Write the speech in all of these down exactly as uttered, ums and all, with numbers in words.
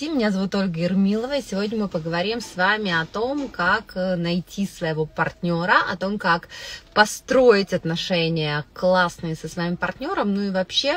Здравствуйте, меня зовут Ольга Ермилова, и сегодня мы поговорим с вами о том, как найти своего партнера, о том, как построить отношения классные со своим партнером, ну и вообще...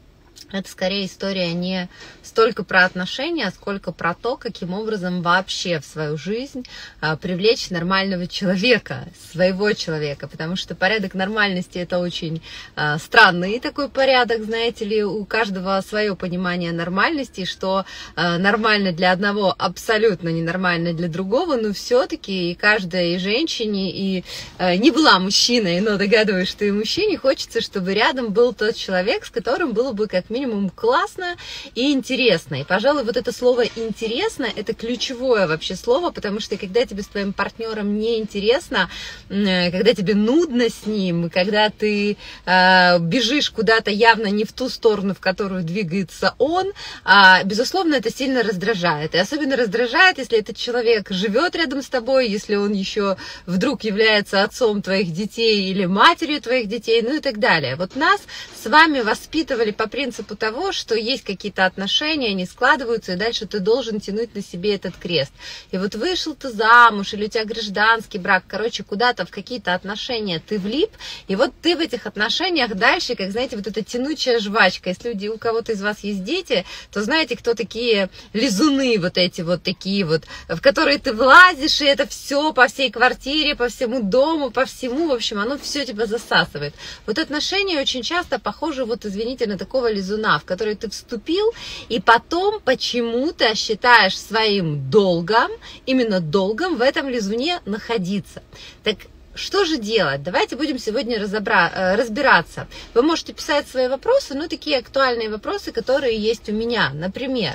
Это скорее история не столько про отношения, сколько про то, каким образом вообще в свою жизнь а, привлечь нормального человека, своего человека, потому что порядок нормальности — это очень а, странный такой порядок, знаете ли, у каждого свое понимание нормальности, что а, нормально для одного абсолютно ненормально для другого, но все-таки и каждой женщине, и а, не была мужчиной, но догадываюсь, что и мужчине хочется, чтобы рядом был тот человек, с которым было бы как минимум минимум классно и интересно. И, пожалуй, вот это слово «интересно» — это ключевое вообще слово, потому что когда тебе с твоим партнером неинтересно, когда тебе нудно с ним, когда ты э, бежишь куда-то явно не в ту сторону, в которую двигается он, э, безусловно, это сильно раздражает. И особенно раздражает, если этот человек живет рядом с тобой, если он еще вдруг является отцом твоих детей или матерью твоих детей, ну и так далее. Вот нас с вами воспитывали по принципу того, что есть какие-то отношения, они складываются, и дальше ты должен тянуть на себе этот крест. И вот вышел ты замуж, или у тебя гражданский брак, короче, куда-то в какие-то отношения ты влип, и вот ты в этих отношениях дальше, как, знаете, вот эта тянучая жвачка. Если у кого-то из вас есть дети, то знаете, кто такие лизуны, вот эти вот такие вот, в которые ты влазишь, и это все по всей квартире, по всему дому, по всему, в общем, оно все тебя засасывает. Вот отношения очень часто похожи, вот, извините, на такого лизуна, в который ты вступил, и потом почему-то считаешь своим долгом, именно долгом в этом лизуне находиться. Так что же делать? Давайте будем сегодня разобра... разбираться. Вы можете писать свои вопросы, но такие актуальные вопросы, которые есть у меня. Например,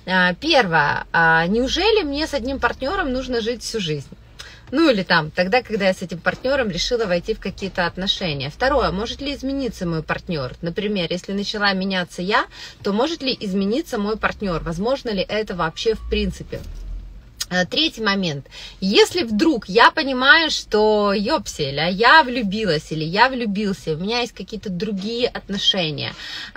первое. Неужели мне с одним партнером нужно жить всю жизнь? Ну или там, тогда, когда я с этим партнером решила войти в какие-то отношения. Второе, может ли измениться мой партнер? Например, если начала меняться я, то может ли измениться мой партнер? Возможно ли это вообще в принципе? Третий момент. Если вдруг я понимаю, что ёпсель, а я влюбилась или я влюбился, у меня есть какие-то другие отношения,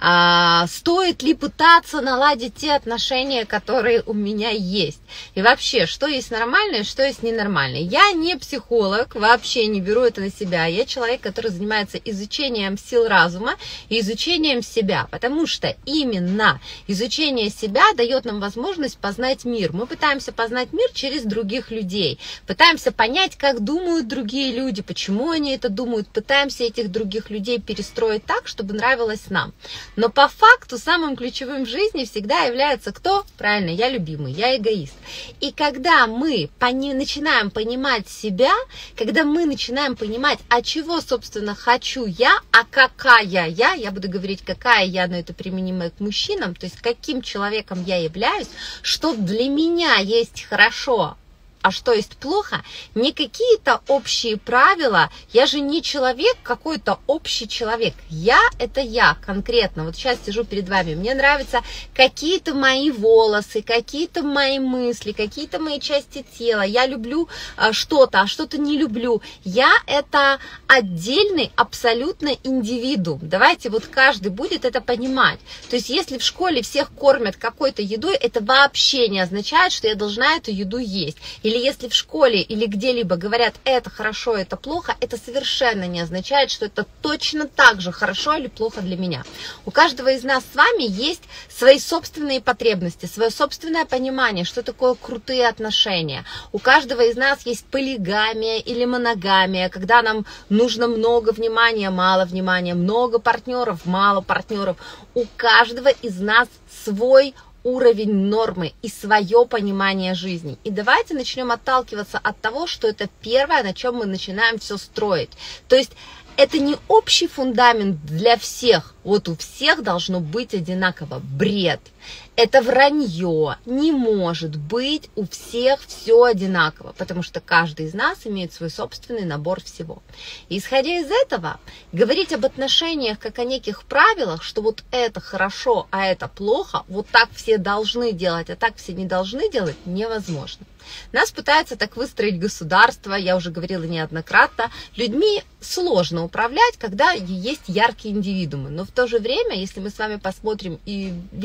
а, стоит ли пытаться наладить те отношения, которые у меня есть? И вообще, что есть нормальное, что есть ненормальное? Я не психолог, вообще не беру это на себя. Я человек, который занимается изучением сил разума и изучением себя, потому что именно изучение себя дает нам возможность познать мир. Мы пытаемся познать мир через других людей. Пытаемся понять, как думают другие люди, почему они это думают, пытаемся этих других людей перестроить так, чтобы нравилось нам. Но по факту самым ключевым в жизни всегда является кто? Правильно, я любимый, я эгоист. И когда мы пони- начинаем понимать себя, когда мы начинаем понимать, а чего, собственно, хочу я, а какая я, я буду говорить, какая я, но это применимо к мужчинам, то есть каким человеком я являюсь, что для меня есть хорошо, Хорошо, а что есть плохо, не какие-то общие правила, я же не человек, какой-то общий человек, я это я конкретно, вот сейчас сижу перед вами, мне нравятся какие-то мои волосы, какие-то мои мысли, какие-то мои части тела, я люблю а, что-то, а что-то не люблю, я это отдельный абсолютно индивидуум, давайте вот каждый будет это понимать, то есть если в школе всех кормят какой-то едой, это вообще не означает, что я должна эту еду есть. Или если в школе или где-либо говорят «это хорошо, это плохо», это совершенно не означает, что это точно так же хорошо или плохо для меня. У каждого из нас с вами есть свои собственные потребности, свое собственное понимание, что такое крутые отношения. У каждого из нас есть полигамия или моногамия, когда нам нужно много внимания, мало внимания, много партнеров, мало партнеров. У каждого из нас свой уровень нормы и свое понимание жизни. И давайте начнем отталкиваться от того, что это первое, на чем мы начинаем все строить. То есть это не общий фундамент для всех. Вот у всех должно быть одинаково. Бред. Это вранье. Не может быть у всех все одинаково, потому что каждый из нас имеет свой собственный набор всего. И исходя из этого, говорить об отношениях как о неких правилах, что вот это хорошо, а это плохо, вот так все должны делать, а так все не должны делать, невозможно. Нас пытаются так выстроить государство, я уже говорила неоднократно, людьми сложно управлять, когда есть яркие индивидуумы, но в то же время, если мы с вами посмотрим и великие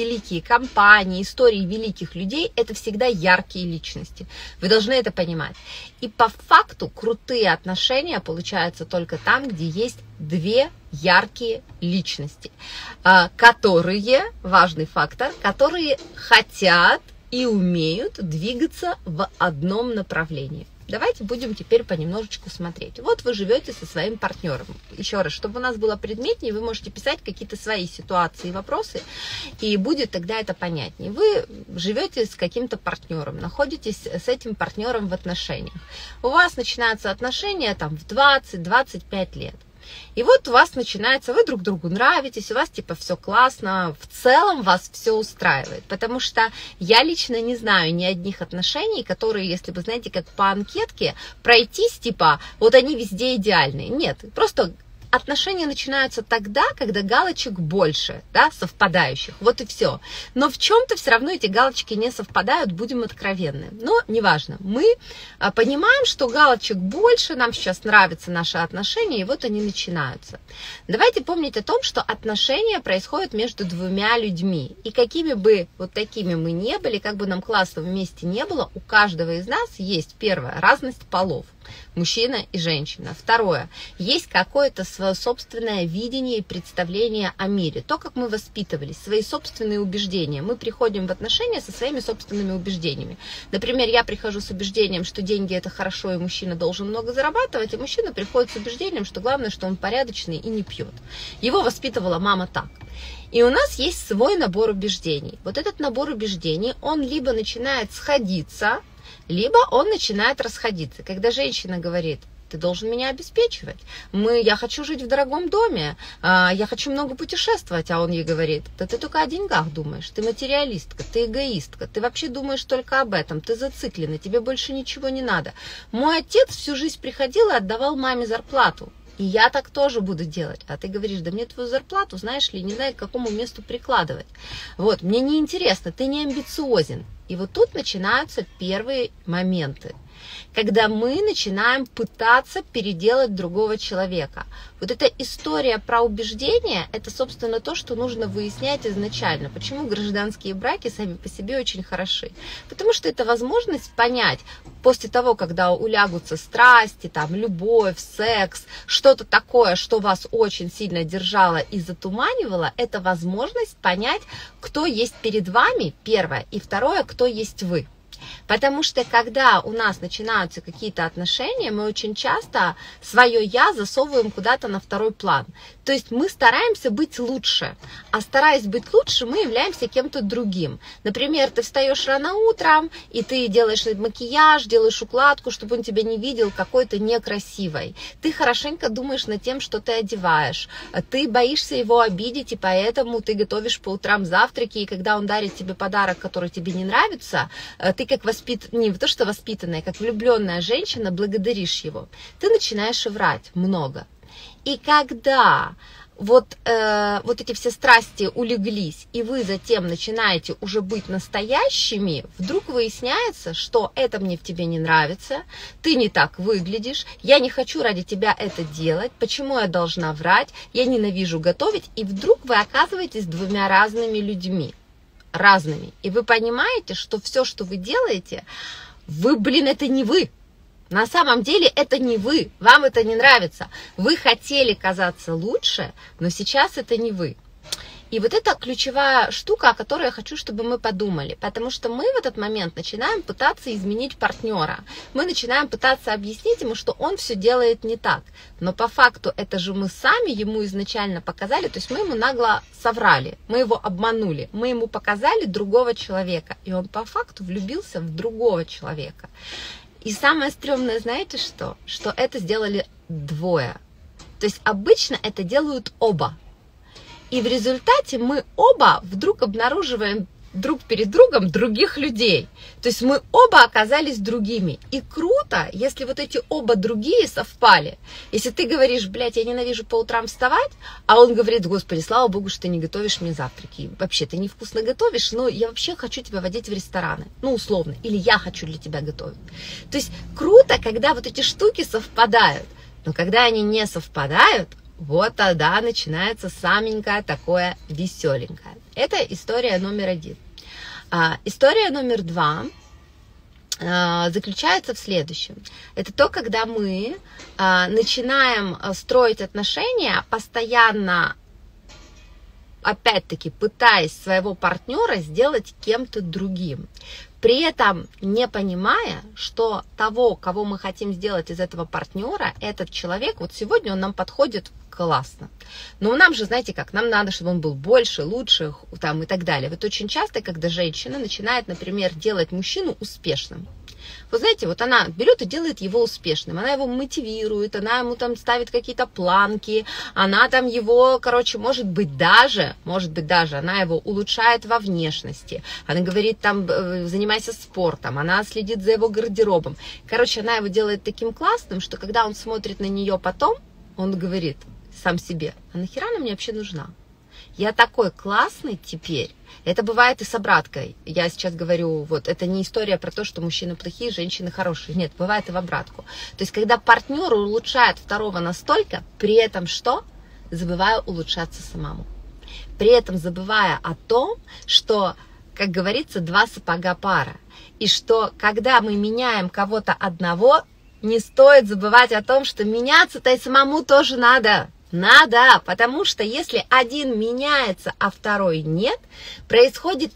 компании, истории великих людей – это всегда яркие личности. Вы должны это понимать. И по факту крутые отношения получаются только там, где есть две яркие личности, которые, важный фактор, которые хотят и умеют двигаться в одном направлении. Давайте будем теперь понемножечку смотреть. Вот вы живете со своим партнером. Еще раз, чтобы у нас было предметнее, вы можете писать какие-то свои ситуации и вопросы, и будет тогда это понятнее. Вы живете с каким-то партнером, находитесь с этим партнером в отношениях. У вас начинаются отношения там в двадцать-двадцать пять лет. И вот у вас начинается, вы друг другу нравитесь, у вас типа все классно, в целом вас все устраивает. Потому что я лично не знаю ни одних отношений, которые, если вы знаете, как по анкетке, пройтись типа, вот они везде идеальные. Нет, просто отношения начинаются тогда, когда галочек больше, да, совпадающих, вот и все. Но в чем-то все равно эти галочки не совпадают, будем откровенны. Но неважно, мы понимаем, что галочек больше, нам сейчас нравятся наши отношения, и вот они начинаются. Давайте помнить о том, что отношения происходят между двумя людьми. И какими бы вот такими мы не были, как бы нам классно вместе не было, у каждого из нас есть, первое, разность полов. Мужчина и женщина. Второе. Есть какое-то свое собственное видение и представление о мире. То, как мы воспитывались, свои собственные убеждения. Мы приходим в отношения со своими собственными убеждениями. Например, я прихожу с убеждением, что деньги это хорошо, и мужчина должен много зарабатывать, и мужчина приходит с убеждением, что главное, что он порядочный и не пьет. Его воспитывала мама так. И у нас есть свой набор убеждений. Вот этот набор убеждений, он либо начинает сходиться, либо он начинает расходиться. Когда женщина говорит, ты должен меня обеспечивать, мы, я хочу жить в дорогом доме, я хочу много путешествовать, а он ей говорит, да ты только о деньгах думаешь, ты материалистка, ты эгоистка, ты вообще думаешь только об этом, ты зациклена, тебе больше ничего не надо. Мой отец всю жизнь приходил и отдавал маме зарплату. И я так тоже буду делать. А ты говоришь, да мне твою зарплату, знаешь ли, не знаю, к какому месту прикладывать. Вот, мне не интересно, ты не амбициозен. И вот тут начинаются первые моменты, когда мы начинаем пытаться переделать другого человека. Вот эта история про убеждения, это, собственно, то, что нужно выяснять изначально. Почему гражданские браки сами по себе очень хороши? Потому что это возможность понять, после того, когда улягутся страсти, там, любовь, секс, что-то такое, что вас очень сильно держало и затуманивало, это возможность понять, кто есть перед вами, первое, и второе, кто есть вы. Потому что когда у нас начинаются какие-то отношения, мы очень часто свое «я» засовываем куда-то на второй план. То есть мы стараемся быть лучше, а стараясь быть лучше, мы являемся кем-то другим. Например, ты встаешь рано утром, и ты делаешь макияж, делаешь укладку, чтобы он тебя не видел какой-то некрасивой. Ты хорошенько думаешь над тем, что ты одеваешь. Ты боишься его обидеть, и поэтому ты готовишь по утрам завтраки, и когда он дарит тебе подарок, который тебе не нравится, ты как воспит... не то что воспитанная, как влюбленная женщина благодаришь его. Ты начинаешь врать много. И когда вот, э, вот эти все страсти улеглись, и вы затем начинаете уже быть настоящими, вдруг выясняется, что это мне в тебе не нравится, ты не так выглядишь, я не хочу ради тебя это делать, почему я должна врать, я ненавижу готовить, и вдруг вы оказываетесь двумя разными людьми. Разными. И вы понимаете, что все, что вы делаете, вы, блин, это не вы. На самом деле это не вы. Вам это не нравится. Вы хотели казаться лучше, но сейчас это не вы. И вот это ключевая штука, о которой я хочу, чтобы мы подумали. Потому что мы в этот момент начинаем пытаться изменить партнера. Мы начинаем пытаться объяснить ему, что он все делает не так. Но по факту это же мы сами ему изначально показали. То есть мы ему нагло соврали, мы его обманули. Мы ему показали другого человека. И он по факту влюбился в другого человека. И самое стрёмное, знаете что? Что это сделали двое. То есть обычно это делают оба. И в результате мы оба вдруг обнаруживаем друг перед другом других людей. То есть мы оба оказались другими. И круто, если вот эти оба другие совпали. Если ты говоришь, блядь, я ненавижу по утрам вставать, а он говорит, господи, слава богу, что ты не готовишь мне завтраки. Вообще, ты невкусно готовишь, но я вообще хочу тебя водить в рестораны. Ну, условно. Или я хочу для тебя готовить. То есть круто, когда вот эти штуки совпадают. Но когда они не совпадают, вот тогда начинается саменькое такое веселенькое. Это история номер один. А, история номер два а, заключается в следующем. Это то, когда мы а, начинаем строить отношения, постоянно, опять-таки, пытаясь своего партнера сделать кем-то другим. При этом не понимая, что того, кого мы хотим сделать из этого партнера, этот человек, вот сегодня он нам подходит классно. Но нам же, знаете как, нам надо, чтобы он был больше, лучше там, и так далее. Вот очень часто, когда женщина начинает, например, делать мужчину успешным, вы знаете, вот она берет и делает его успешным, она его мотивирует, она ему там ставит какие-то планки, она там его, короче, может быть даже, может быть даже, она его улучшает во внешности, она говорит там, занимайся спортом, она следит за его гардеробом. Короче, она его делает таким классным, что когда он смотрит на нее потом, он говорит сам себе, а нахера она мне вообще нужна? Я такой классный теперь. Это бывает и с обраткой. Я сейчас говорю, вот, это не история про то, что мужчины плохие, женщины хорошие. Нет, бывает и в обратку. То есть, когда партнер улучшает второго настолько, при этом что? Забывая улучшаться самому. При этом забывая о том, что, как говорится, два сапога пара. И что, когда мы меняем кого-то одного, не стоит забывать о том, что меняться-то и самому тоже надо. Надо, потому что если один меняется, а второй нет, происходит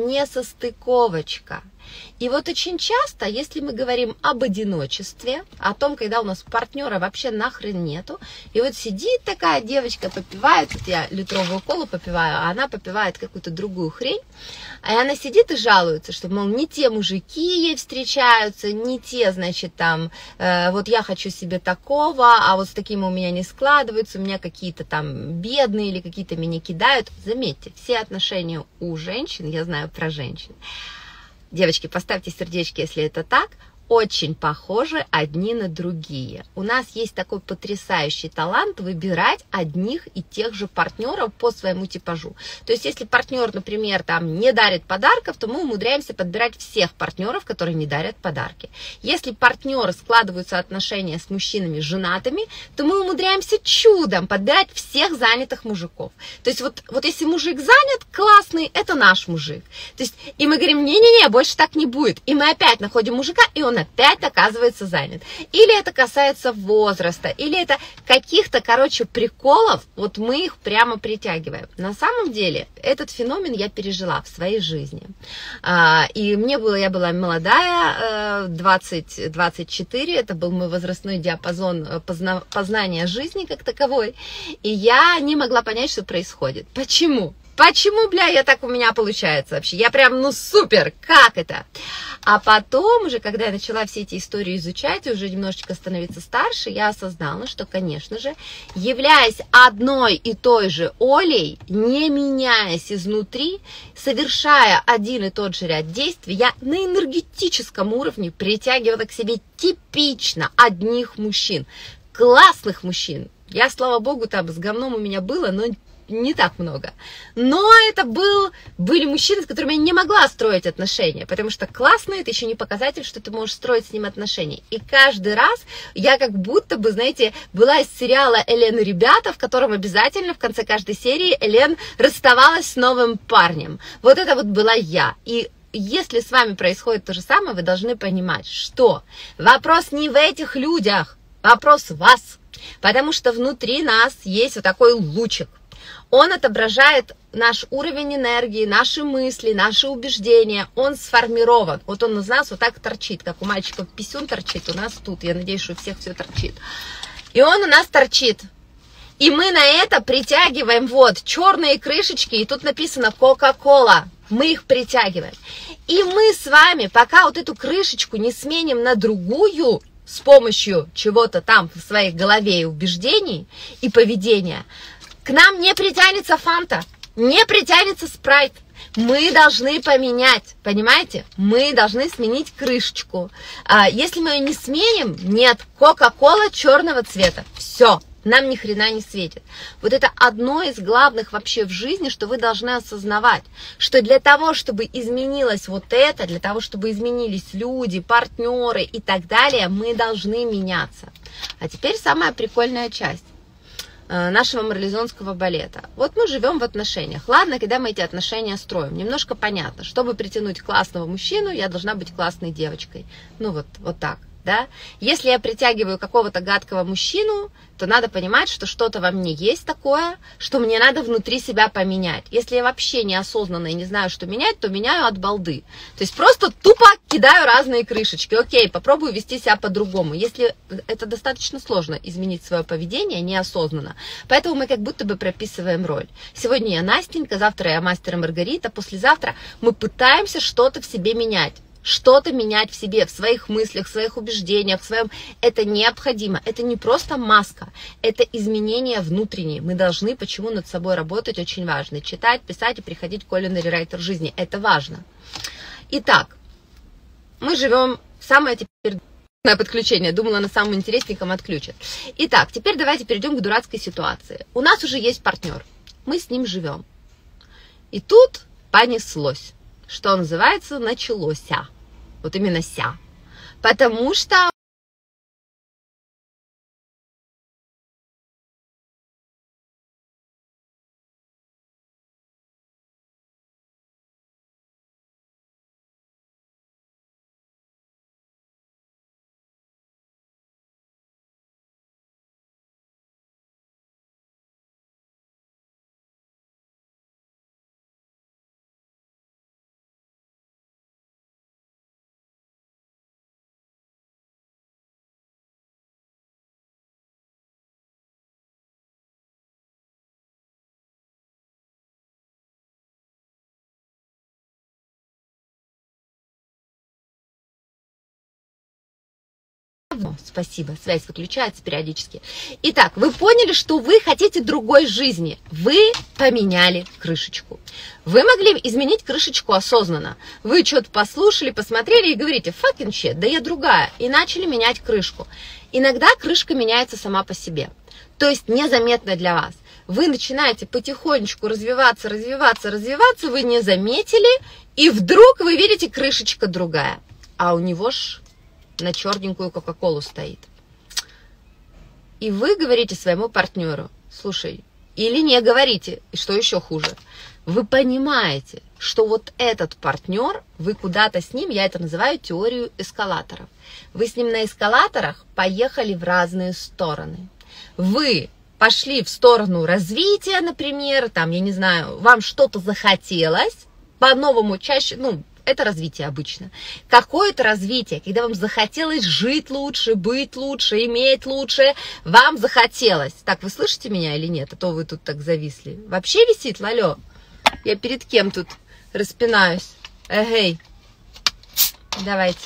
несостыковочка. И вот очень часто, если мы говорим об одиночестве, о том, когда у нас партнера вообще нахрен нету, и вот сидит такая девочка, попивает, вот я литровую колу попиваю, а она попивает какую-то другую хрень, и она сидит и жалуется, что, мол, не те мужики ей встречаются, не те, значит, там, э, вот я хочу себе такого, а вот с таким у меня не складывается, у меня какие-то там бедные или какие-то меня кидают. Заметьте, все отношения у женщин, я знаю про женщин, девочки, поставьте сердечки, если это так, очень похожи одни на другие. У нас есть такой потрясающий талант выбирать одних и тех же партнеров по своему типажу. То есть, если партнер, например, там не дарит подарков, то мы умудряемся подбирать всех партнеров, которые не дарят подарки. Если партнеры складываются отношения с мужчинами женатыми, то мы умудряемся чудом подбирать всех занятых мужиков. То есть, вот, вот если мужик занят, классный, это наш мужик. То есть, и мы говорим, не-не-не, больше так не будет. И мы опять находим мужика, и он опять оказывается занят. Или это касается возраста, или это каких-то, короче, приколов, вот мы их прямо притягиваем. На самом деле, этот феномен я пережила в своей жизни. И мне было, я была молодая, двадцать двадцать четыре, это был мой возрастной диапазон позна, познания жизни как таковой, и я не могла понять, что происходит. Почему? Почему, бля, я так у меня получается вообще? Я прям, ну супер, как это? А потом уже, когда я начала все эти истории изучать, и уже немножечко становиться старше, я осознала, что, конечно же, являясь одной и той же Олей, не меняясь изнутри, совершая один и тот же ряд действий, я на энергетическом уровне притягивала к себе типично одних мужчин, классных мужчин. Я, слава богу, там с говном у меня было, но не так много. Но это был, были мужчины, с которыми я не могла строить отношения, потому что классный, это еще не показатель, что ты можешь строить с ним отношения. И каждый раз я как будто бы, знаете, была из сериала «Элен и ребята», в котором обязательно в конце каждой серии Элен расставалась с новым парнем. Вот это вот была я. И если с вами происходит то же самое, вы должны понимать, что вопрос не в этих людях, вопрос в вас. Потому что внутри нас есть вот такой лучик. Он отображает наш уровень энергии, наши мысли, наши убеждения. Он сформирован. Вот он из нас вот так торчит, как у мальчиков писюн торчит, у нас тут. Я надеюсь, что у всех все торчит. И он у нас торчит. И мы на это притягиваем вот черные крышечки, и тут написано Кока-Кола. Мы их притягиваем. И мы с вами, пока вот эту крышечку не сменим на другую, с помощью чего-то там в своей голове и убеждений, и поведения, к нам не притянется фанта, не притянется спрайт. Мы должны поменять, понимаете? Мы должны сменить крышечку. А если мы ее не сменим, нет, Кока-Кола черного цвета. Все, нам ни хрена не светит. Вот это одно из главных вообще в жизни, что вы должны осознавать, что для того, чтобы изменилось вот это, для того, чтобы изменились люди, партнеры и так далее, мы должны меняться. А теперь самая прикольная часть. нашего марлезонского балета. Вот мы живем в отношениях. Ладно, когда мы эти отношения строим, немножко понятно. Чтобы притянуть классного мужчину, я должна быть классной девочкой. Ну вот, вот так. Да? Если я притягиваю какого-то гадкого мужчину, то надо понимать, что что-то во мне есть такое, что мне надо внутри себя поменять. Если я вообще неосознанно и не знаю, что менять, то меняю от балды. То есть просто тупо кидаю разные крышечки. Окей, попробую вести себя по-другому. Если это достаточно сложно, изменить свое поведение неосознанно. Поэтому мы как будто бы прописываем роль. Сегодня я Настенька, завтра я мастер и Маргарита, послезавтра мы пытаемся что-то в себе менять. Что-то менять в себе, в своих мыслях, в своих убеждениях, в своем... Это необходимо. Это не просто маска, это изменения внутренние. Мы должны почему над собой работать, очень важно. Читать, писать и приходить к culinary writer жизни. Это важно. Итак, мы живем... Самое теперь... на подключение. Думала, на самом интересненьком отключат. Итак, теперь давайте перейдем к дурацкой ситуации. У нас уже есть партнер. Мы с ним живем. И тут понеслось. Что называется, началося. Вот именно ся. Потому что спасибо, связь выключается периодически. Итак, вы поняли, что вы хотите другой жизни. Вы поменяли крышечку. Вы могли изменить крышечку осознанно. Вы что-то послушали, посмотрели и говорите, fucking shit, да я другая. И начали менять крышку. Иногда крышка меняется сама по себе. То есть незаметно для вас. Вы начинаете потихонечку развиваться, развиваться, развиваться, вы не заметили, и вдруг вы видите, крышечка другая. А у него ж... на черненькую кока-колу стоит. И вы говорите своему партнеру, слушай, или не говорите, и что еще хуже, вы понимаете, что вот этот партнер, вы куда-то с ним, я это называю теорию эскалаторов, вы с ним на эскалаторах поехали в разные стороны. Вы пошли в сторону развития, например, там, я не знаю, вам что-то захотелось, по-новому чаще, ну, это развитие обычно. Какое-то развитие, когда вам захотелось жить лучше, быть лучше, иметь лучше, вам захотелось. Так, вы слышите меня или нет? А то вы тут так зависли. Вообще висит, лалё? Я перед кем тут распинаюсь? Эгей. Давайте.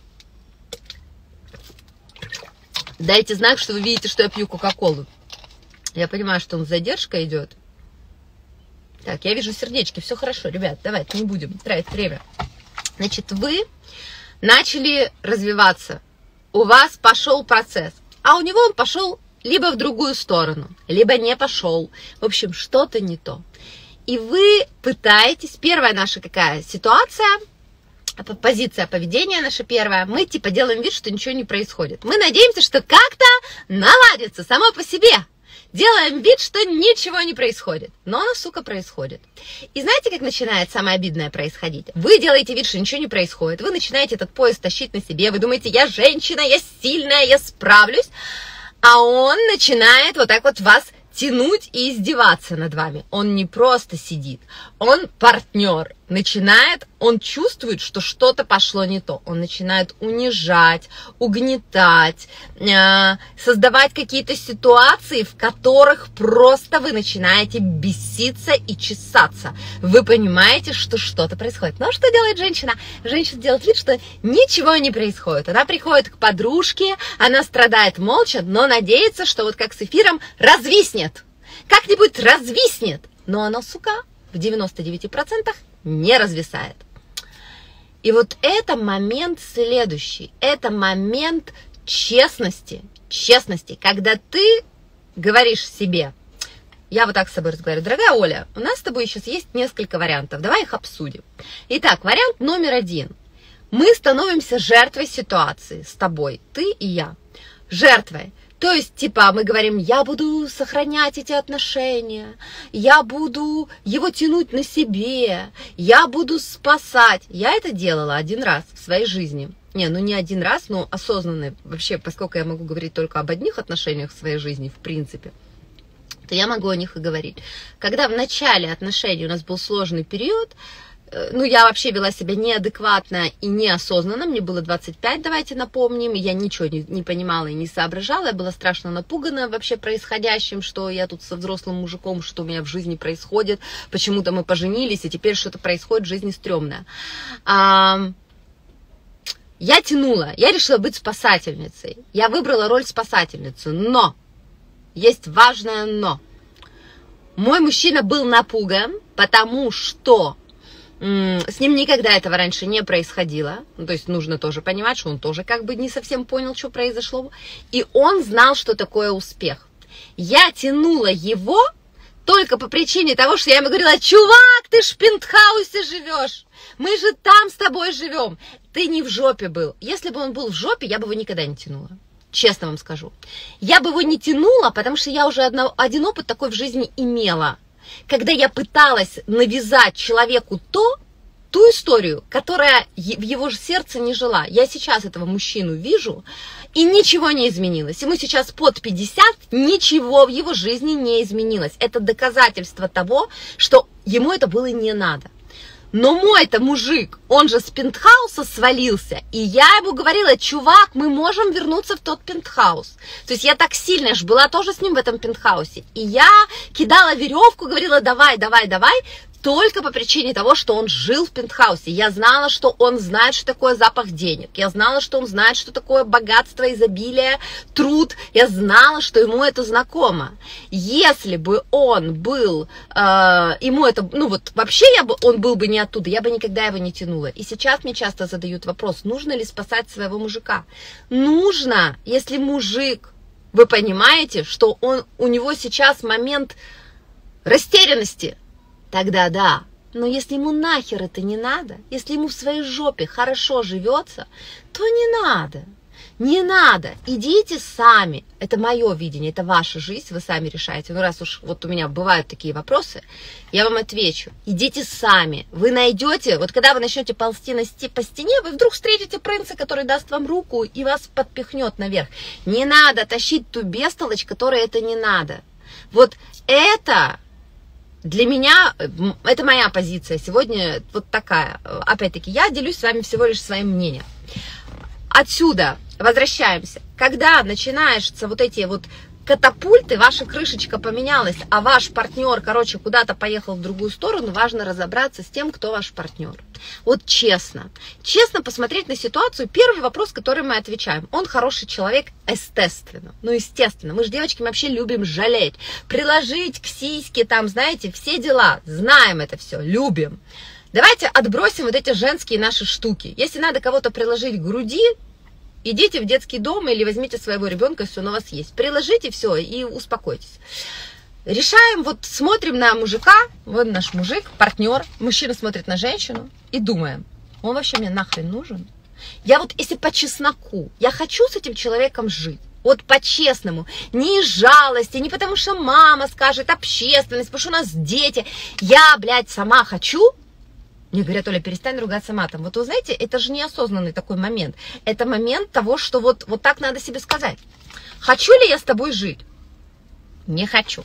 Дайте знак, что вы видите, что я пью кока-колу. Я понимаю, что он с задержкой идет. Так, я вижу сердечки, все хорошо, ребят, давайте не будем тратить время. Значит, вы начали развиваться, у вас пошел процесс, а у него он пошел либо в другую сторону, либо не пошел. В общем, что-то не то. И вы пытаетесь, первая наша какая ситуация, позиция поведения наша первая, мы типа делаем вид, что ничего не происходит. Мы надеемся, что как-то наладится само по себе. Делаем вид, что ничего не происходит. Но оно, сука, происходит. И знаете, как начинает самое обидное происходить? Вы делаете вид, что ничего не происходит. Вы начинаете этот поезд тащить на себе. Вы думаете, я женщина, я сильная, я справлюсь. А он начинает вот так вот вас тянуть и издеваться над вами. Он не просто сидит, он партнер. Начинает, он чувствует, что что-то пошло не то. Он начинает унижать, угнетать, э, создавать какие-то ситуации, в которых просто вы начинаете беситься и чесаться. Вы понимаете, что что-то происходит. Но что делает женщина? Женщина делает вид, что ничего не происходит. Она приходит к подружке, она страдает молча, но надеется, что вот как с эфиром развиснет. Как-нибудь развиснет. Но оно, сука, в девяноста девяти процентах не развисает. И вот это момент следующий. Это момент честности. Честности, когда ты говоришь себе, я вот так с собой разговариваю, дорогая Оля, у нас с тобой сейчас есть несколько вариантов, давай их обсудим. Итак, вариант номер один. Мы становимся жертвой ситуации с тобой, ты и я. Жертвой. То есть, типа, мы говорим, я буду сохранять эти отношения, я буду его тянуть на себе, я буду спасать. Я это делала один раз в своей жизни. Не, ну не один раз, но осознанно. Вообще, поскольку я могу говорить только об одних отношениях в своей жизни, в принципе, то я могу о них и говорить. Когда в начале отношений у нас был сложный период, ну, я вообще вела себя неадекватно и неосознанно, мне было двадцать пять, давайте напомним, я ничего не, не понимала и не соображала, я была страшно напугана вообще происходящим, что я тут со взрослым мужиком, что у меня в жизни происходит, почему-то мы поженились, и теперь что-то происходит в жизни стрёмное. А, я тянула, я решила быть спасательницей, я выбрала роль спасательницы, но, есть важное но, мой мужчина был напуган, потому что с ним никогда этого раньше не происходило, ну, то есть нужно тоже понимать, что он тоже как бы не совсем понял, что произошло, и он знал, что такое успех. Я тянула его только по причине того, что я ему говорила, чувак, ты ж в пентхаусе живешь, мы же там с тобой живем, ты не в жопе был. Если бы он был в жопе, я бы его никогда не тянула. Честно вам скажу. Я бы его не тянула, потому что я уже одно, один опыт такой в жизни имела. Когда я пыталась навязать человеку то, ту историю, которая в его же сердце не жила. Я сейчас этого мужчину вижу, и ничего не изменилось. Ему сейчас под пятьдесят, ничего в его жизни не изменилось. Это доказательство того, что ему это было не надо. Но мой-то мужик, он же с пентхауса свалился, и я ему говорила, чувак, мы можем вернуться в тот пентхаус. То есть я так сильно ж была тоже с ним в этом пентхаусе, и я кидала веревку, говорила, давай, давай, давай, только по причине того, что он жил в пентхаусе. Я знала, что он знает, что такое запах денег. Я знала, что он знает, что такое богатство, изобилие, труд. Я знала, что ему это знакомо. Если бы он был, э, ему это, ну вот вообще я бы, он был бы не оттуда, я бы никогда его не тянула. И сейчас мне часто задают вопрос, нужно ли спасать своего мужика. Нужно, если мужик, вы понимаете, что он, у него сейчас момент растерянности, тогда да, но если ему нахер это не надо, если ему в своей жопе хорошо живется, то не надо, не надо, идите сами, это мое видение, это ваша жизнь, вы сами решаете, ну раз уж вот у меня бывают такие вопросы, я вам отвечу, идите сами, вы найдете, вот когда вы начнете ползти на сти, по стене, вы вдруг встретите принца, который даст вам руку и вас подпихнет наверх, не надо тащить ту бестолочь, которой это не надо, вот это... Для меня, это моя позиция сегодня вот такая. Опять-таки, я делюсь с вами всего лишь своим мнением. Отсюда возвращаемся. Когда начинаются вот эти вот катапульты, ваша крышечка поменялась, а ваш партнер, короче, куда-то поехал в другую сторону, важно разобраться с тем, кто ваш партнер. Вот честно. Честно посмотреть на ситуацию. Первый вопрос, который мы отвечаем. Он хороший человек, естественно. Ну, естественно. Мы же, девочки, вообще любим жалеть. Приложить к сиське, там, знаете, все дела. Знаем это все, любим. Давайте отбросим вот эти женские наши штуки. Если надо кого-то приложить к груди, идите в детский дом или возьмите своего ребенка, если он у вас есть. Приложите все и успокойтесь. Решаем, вот смотрим на мужика, вот наш мужик, партнер, мужчина смотрит на женщину и думаем, он вообще мне нахрен нужен? Я вот, если по чесноку, я хочу с этим человеком жить, вот по-честному, не из жалости, не потому что мама скажет, общественность, потому что у нас дети, я, блядь, сама хочу. Мне говорят, Оля, перестань ругаться матом. Вот вы знаете, это же неосознанный такой момент. Это момент того, что вот, вот так надо себе сказать. Хочу ли я с тобой жить? Не хочу.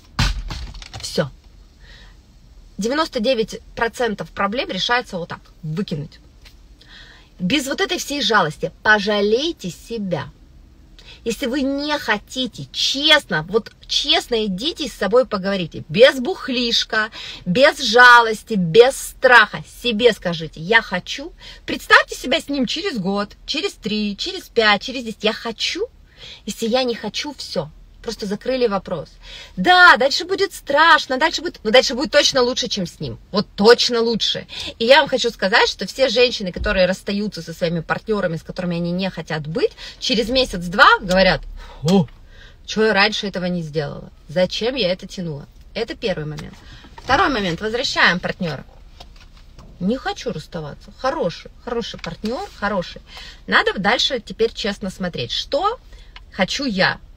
Все. девяносто девять процентов проблем решается вот так. Выкинуть. Без вот этой всей жалости. Пожалейте себя. Если вы не хотите, честно, вот честно идите с собой поговорите, без бухлишка, без жалости, без страха, себе скажите, я хочу, представьте себя с ним через год, через три, через пять, через десять, я хочу, если я не хочу, все. Просто закрыли вопрос. Да, дальше будет страшно, дальше будет, но дальше будет точно лучше, чем с ним. Вот точно лучше. И я вам хочу сказать, что все женщины, которые расстаются со своими партнерами, с которыми они не хотят быть, через месяц-два говорят, о, что я раньше этого не сделала? Зачем я это тянула? Это первый момент. Второй момент. Возвращаем партнера. Не хочу расставаться. Хороший, хороший партнер, хороший. Надо дальше теперь честно смотреть, что хочу я.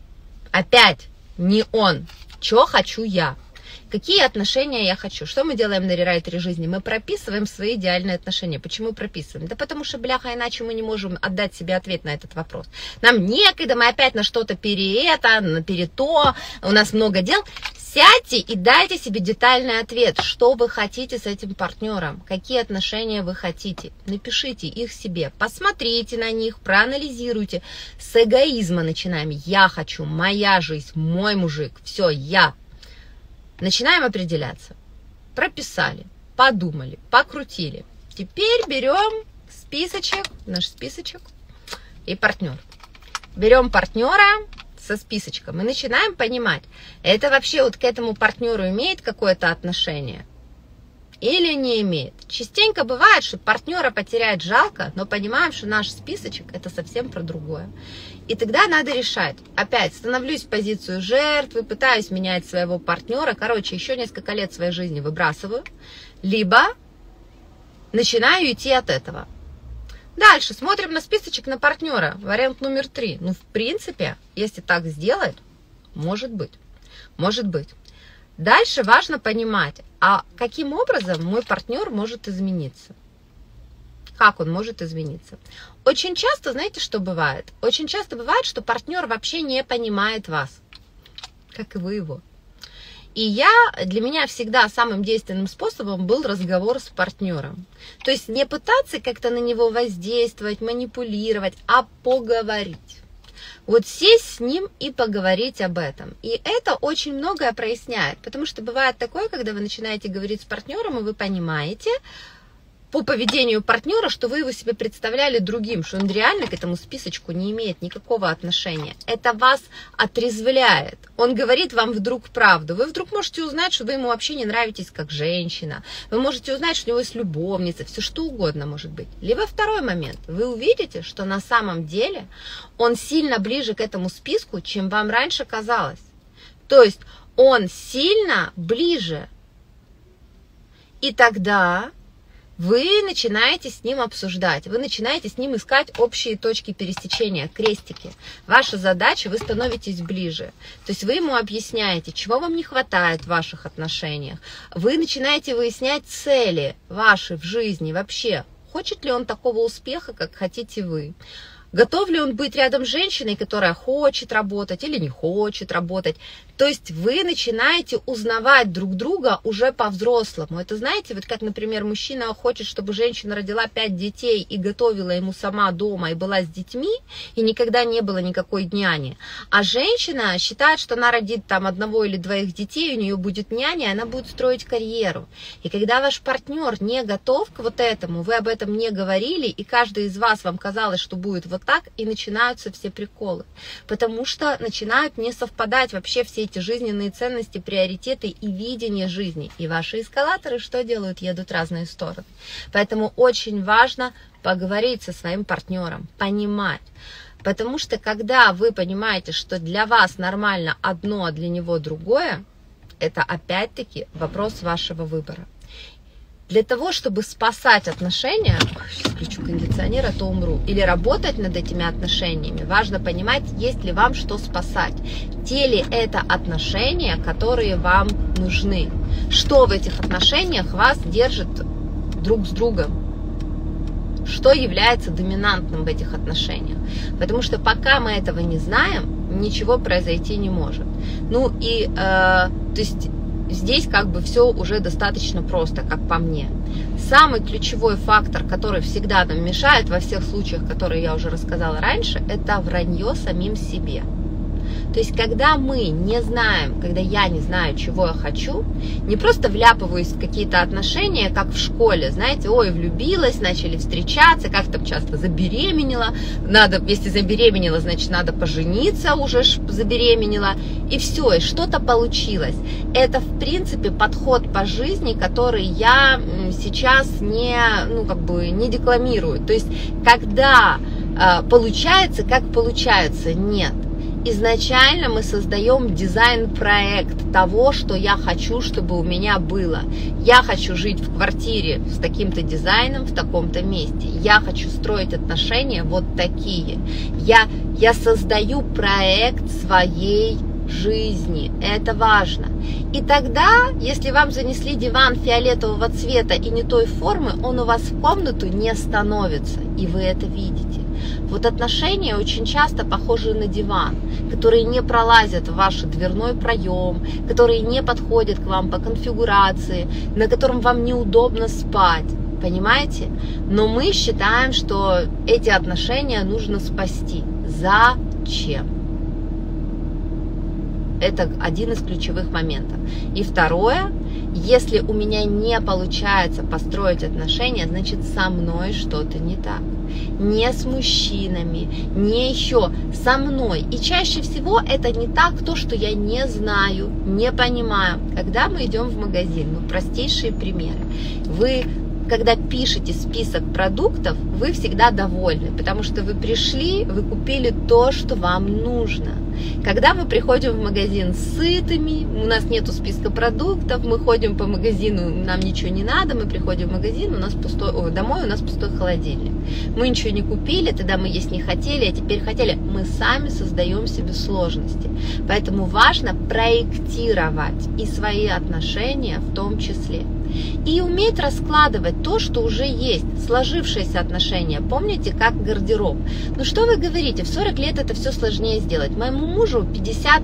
Опять не он. Что хочу я? Какие отношения я хочу? Что мы делаем на рерайтере жизни? Мы прописываем свои идеальные отношения. Почему прописываем? Да потому что, бляха, иначе мы не можем отдать себе ответ на этот вопрос. Нам некогда, мы опять на что-то пере это, на пере то, у нас много дел. Сядьте и дайте себе детальный ответ, что вы хотите с этим партнером, какие отношения вы хотите. Напишите их себе, посмотрите на них, проанализируйте. С эгоизма начинаем. Я хочу, моя жизнь, мой мужик, все, я. Начинаем определяться. Прописали, подумали, покрутили. Теперь берем списочек, наш списочек и партнер. Берем партнера со списочком и начинаем понимать, это вообще вот к этому партнеру имеет какое-то отношение или не имеет. Частенько бывает, что партнера потерять жалко, но понимаем, что наш списочек это совсем про другое. И тогда надо решать. Опять становлюсь в позицию жертвы, пытаюсь менять своего партнера. Короче, еще несколько лет своей жизни выбрасываю. Либо начинаю идти от этого. Дальше смотрим на списочек на партнера. Вариант номер три. Ну, в принципе, если так сделать, может быть. Может быть. Дальше важно понимать, а каким образом мой партнер может измениться. Как он может измениться? Очень часто, знаете, что бывает? Очень часто бывает, что партнер вообще не понимает вас, как и вы его. И я, для меня всегда самым действенным способом был разговор с партнером. То есть не пытаться как-то на него воздействовать, манипулировать, а поговорить. Вот сесть с ним и поговорить об этом. И это очень многое проясняет, потому что бывает такое, когда вы начинаете говорить с партнером, и вы понимаете по поведению партнера, что вы его себе представляли другим, что он реально к этому списочку не имеет никакого отношения. Это вас отрезвляет. Он говорит вам вдруг правду. Вы вдруг можете узнать, что вы ему вообще не нравитесь как женщина. Вы можете узнать, что у него есть любовница. Все что угодно может быть. Либо второй момент. Вы увидите, что на самом деле он сильно ближе к этому списку, чем вам раньше казалось. То есть он сильно ближе. И тогда вы начинаете с ним обсуждать, вы начинаете с ним искать общие точки пересечения, крестики. Ваша задача, вы становитесь ближе. То есть вы ему объясняете, чего вам не хватает в ваших отношениях. Вы начинаете выяснять цели ваши в жизни вообще. Хочет ли он такого успеха, как хотите вы? Готов ли он быть рядом с женщиной, которая хочет работать или не хочет работать? То есть вы начинаете узнавать друг друга уже по-взрослому. Это знаете, вот как, например, мужчина хочет, чтобы женщина родила пять детей и готовила ему сама дома и была с детьми, и никогда не было никакой няни. А женщина считает, что она родит там одного или двоих детей, у нее будет няня, и она будет строить карьеру. И когда ваш партнер не готов к вот этому, вы об этом не говорили, и каждый из вас вам казалось, что будет вот так, и начинаются все приколы. Потому что начинают не совпадать вообще все эти жизненные ценности, приоритеты и видение жизни. И ваши эскалаторы что делают? Едут в разные стороны. Поэтому очень важно поговорить со своим партнером, понимать. Потому что когда вы понимаете, что для вас нормально одно, а для него другое, это опять-таки вопрос вашего выбора. Для того, чтобы спасать отношения, сейчас включу кондиционер, а то умру, или работать над этими отношениями, важно понимать, есть ли вам что спасать. Те ли это отношения, которые вам нужны. Что в этих отношениях вас держит друг с другом. Что является доминантным в этих отношениях. Потому что пока мы этого не знаем, ничего произойти не может. Ну и, э, то есть... Здесь как бы все уже достаточно просто, как по мне. Самый ключевой фактор, который всегда нам мешает во всех случаях, которые я уже рассказала раньше, это вранье самим себе. То есть, когда мы не знаем, когда я не знаю, чего я хочу, не просто вляпываюсь в какие-то отношения, как в школе, знаете, ой, влюбилась, начали встречаться, как там часто забеременела, надо, если забеременела, значит, надо пожениться, уже забеременела, и все, и что-то получилось. Это, в принципе, подход по жизни, который я сейчас не, ну, как бы, не декламирую. То есть, когда э, получается, как получается, нет. Изначально мы создаем дизайн-проект того, что я хочу, чтобы у меня было. Я хочу жить в квартире с таким-то дизайном, в таком-то месте. Я хочу строить отношения вот такие. Я, я создаю проект своей жизни. Это важно. И тогда, если вам занесли диван фиолетового цвета и не той формы, он у вас в комнату не становится. И вы это видите. Вот отношения очень часто похожи на диван, которые не пролазят в ваш дверной проем, которые не подходят к вам по конфигурации, на котором вам неудобно спать. Понимаете? Но мы считаем, что эти отношения нужно спасти. Зачем? Это один из ключевых моментов. И второе, если у меня не получается построить отношения, значит со мной что-то не так. Не с мужчинами, не еще со мной. И чаще всего это не так, то, что я не знаю, не понимаю. Когда мы идем в магазин, ну простейшие примеры. Вы, когда пишете список продуктов, вы всегда довольны, потому что вы пришли, вы купили то, что вам нужно. Когда мы приходим в магазин сытыми, у нас нету списка продуктов, мы ходим по магазину, нам ничего не надо, мы приходим в магазин, у нас пустой, о, домой у нас пустой холодильник. Мы ничего не купили, тогда мы есть не хотели, а теперь хотели. Мы сами создаем себе сложности. Поэтому важно проектировать и свои отношения в том числе. И уметь раскладывать то, что уже есть, сложившиеся отношения. Помните, как гардероб. Ну что вы говорите, в сорок лет это все сложнее сделать. Моему мужу пятьдесят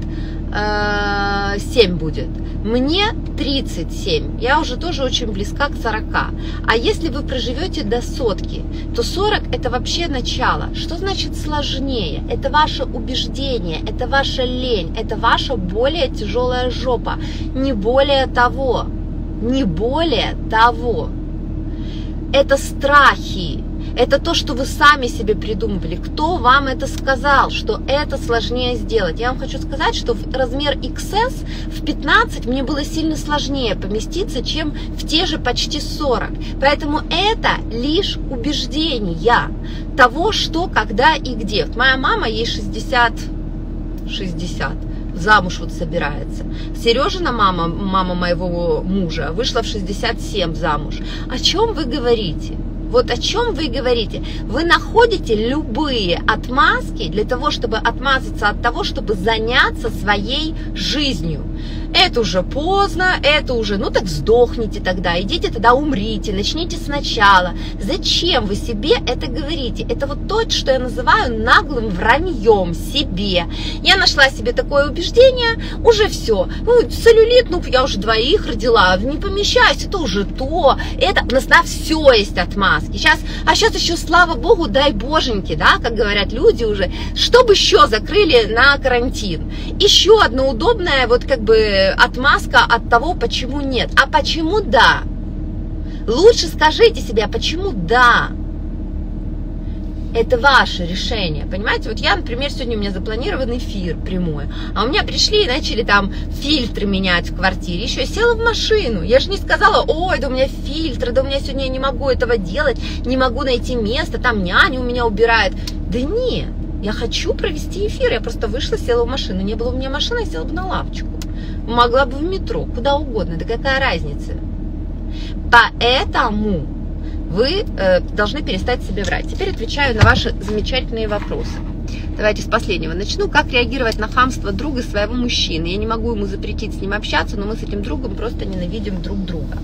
семь будет, мне тридцать семь, я уже тоже очень близка к сорока. А если вы проживете до сотки, то сорок это вообще начало. Что значит сложнее? Это ваше убеждение, это ваша лень, это ваша более тяжелая жопа, не более того. Не более того. Это страхи. Это то, что вы сами себе придумывали. Кто вам это сказал, что это сложнее сделать? Я вам хочу сказать, что в размер икс эс в пятнадцать мне было сильно сложнее поместиться, чем в те же почти сорок. Поэтому это лишь убеждения того, что, когда и где. Вот моя мама, ей шестьдесят, шестьдесят. Замуж вот собирается. Сережина мама, мама моего мужа, вышла в шестьдесят семь замуж. О чем вы говорите? Вот о чем вы говорите? Вы находите любые отмазки для того, чтобы отмазаться от того, чтобы заняться своей жизнью. Это уже поздно, это уже, ну так сдохните тогда, идите тогда умрите, начните сначала. Зачем вы себе это говорите? Это вот то, что я называю наглым враньем себе. Я нашла себе такое убеждение, уже все. Ну, целлюлит, ну я уже двоих родила, не помещаюсь, это уже то. Это, у нас на все есть отмазки. Сейчас, а сейчас еще, слава богу, дай боженьки, да, как говорят люди уже, чтобы еще закрыли на карантин. Еще одно удобное, вот как бы, отмазка от того, почему нет. А почему да? Лучше скажите себе, а почему да? Это ваше решение, понимаете? Вот я, например, сегодня у меня запланирован эфир прямой, а у меня пришли и начали там фильтры менять в квартире. Еще я села в машину, я же не сказала, ой, да у меня фильтры, да у меня сегодня я не могу этого делать, не могу найти место, там няня у меня убирает. Да нет, я хочу провести эфир, я просто вышла, села в машину, не было у меня машины, я села бы на лавочку. Могла бы в метро, куда угодно, да какая разница? Поэтому вы э, должны перестать себе врать. Теперь отвечаю на ваши замечательные вопросы. Давайте с последнего начну. Как реагировать на хамство друга своего мужчины? Я не могу ему запретить с ним общаться, но мы с этим другом просто ненавидим друг друга.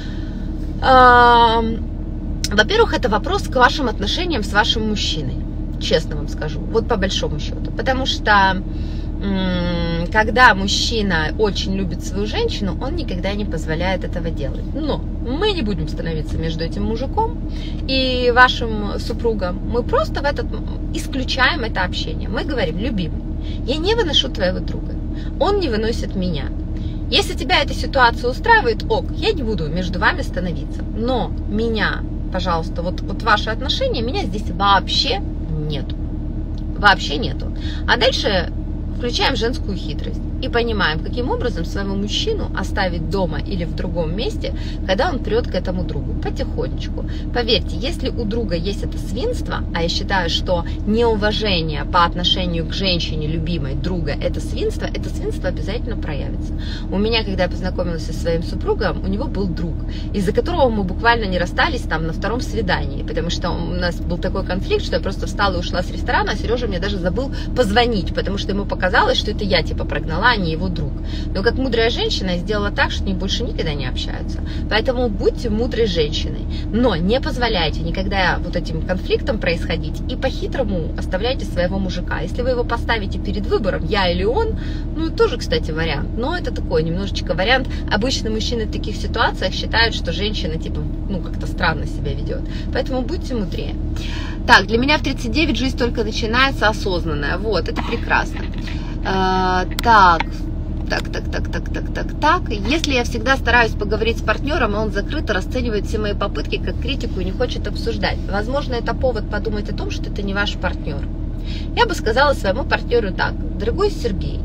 Во-первых, это вопрос к вашим отношениям с вашим мужчиной. Честно вам скажу. Вот по большому счету. Потому что когда мужчина очень любит свою женщину, он никогда не позволяет этого делать. Но мы не будем становиться между этим мужиком и вашим супругом. Мы просто в этот исключаем это общение. Мы говорим, любимый, я не выношу твоего друга, он не выносит меня. Если тебя эта ситуация устраивает, ок, я не буду между вами становиться. Но меня, пожалуйста, вот, вот ваши отношения, меня здесь вообще нету. Вообще нету. А дальше включаем женскую хитрость. и понимаем, каким образом своего мужчину оставить дома или в другом месте, когда он прет к этому другу, потихонечку. Поверьте, если у друга есть это свинство, а я считаю, что неуважение по отношению к женщине, любимой друга, это свинство, это свинство обязательно проявится. У меня, когда я познакомилась со своим супругом, у него был друг, из-за которого мы буквально не расстались там на втором свидании, потому что у нас был такой конфликт, что я просто встала и ушла с ресторана, а Сережа мне даже забыл позвонить, потому что ему показалось, что это я типа прогнала, а не его друг. Но как мудрая женщина я сделала так, что они больше никогда не общаются. Поэтому будьте мудрой женщиной, но не позволяйте никогда вот этим конфликтам происходить и по-хитрому оставляйте своего мужика. Если вы его поставите перед выбором, я или он, ну тоже, кстати, вариант, но это такой немножечко вариант. Обычно мужчины в таких ситуациях считают, что женщина типа, ну как-то странно себя ведет. Поэтому будьте мудрее. Так, для меня в тридцать девять жизнь только начинается осознанная. Вот, это прекрасно. А, так, так, так, так, так, так, так, так. Если я всегда стараюсь поговорить с партнером, и он закрыто расценивает все мои попытки как критику и не хочет обсуждать, возможно, это повод подумать о том, что это не ваш партнер. Я бы сказала своему партнеру так: дорогой Сергей,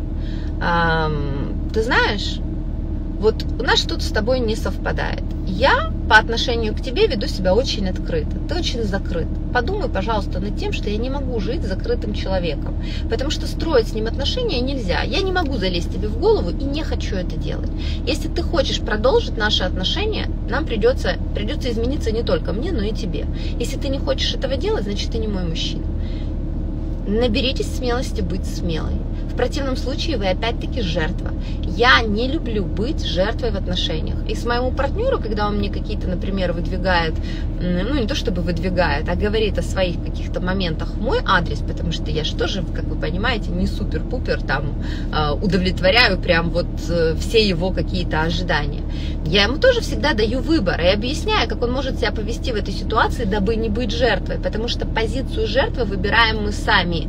эм, ты знаешь, вот у нас что-то с тобой не совпадает. Я по отношению к тебе веду себя очень открыто, ты очень закрыт. Подумай, пожалуйста, над тем, что я не могу жить с закрытым человеком, потому что строить с ним отношения нельзя. Я не могу залезть тебе в голову и не хочу это делать. Если ты хочешь продолжить наши отношения, нам придется, придется измениться не только мне, но и тебе. Если ты не хочешь этого делать, значит, ты не мой мужчина. Наберитесь смелости быть смелой. В противном случае вы опять-таки жертва. Я не люблю быть жертвой в отношениях. И с моему партнеру, когда он мне какие-то, например, выдвигает, ну не то чтобы выдвигает, а говорит о своих каких-то моментах в мой адрес, потому что я же тоже, как вы понимаете, не супер-пупер там удовлетворяю прям вот все его какие-то ожидания. Я ему тоже всегда даю выбор и объясняю, как он может себя повести в этой ситуации, дабы не быть жертвой, потому что позицию жертвы выбираем мы сами.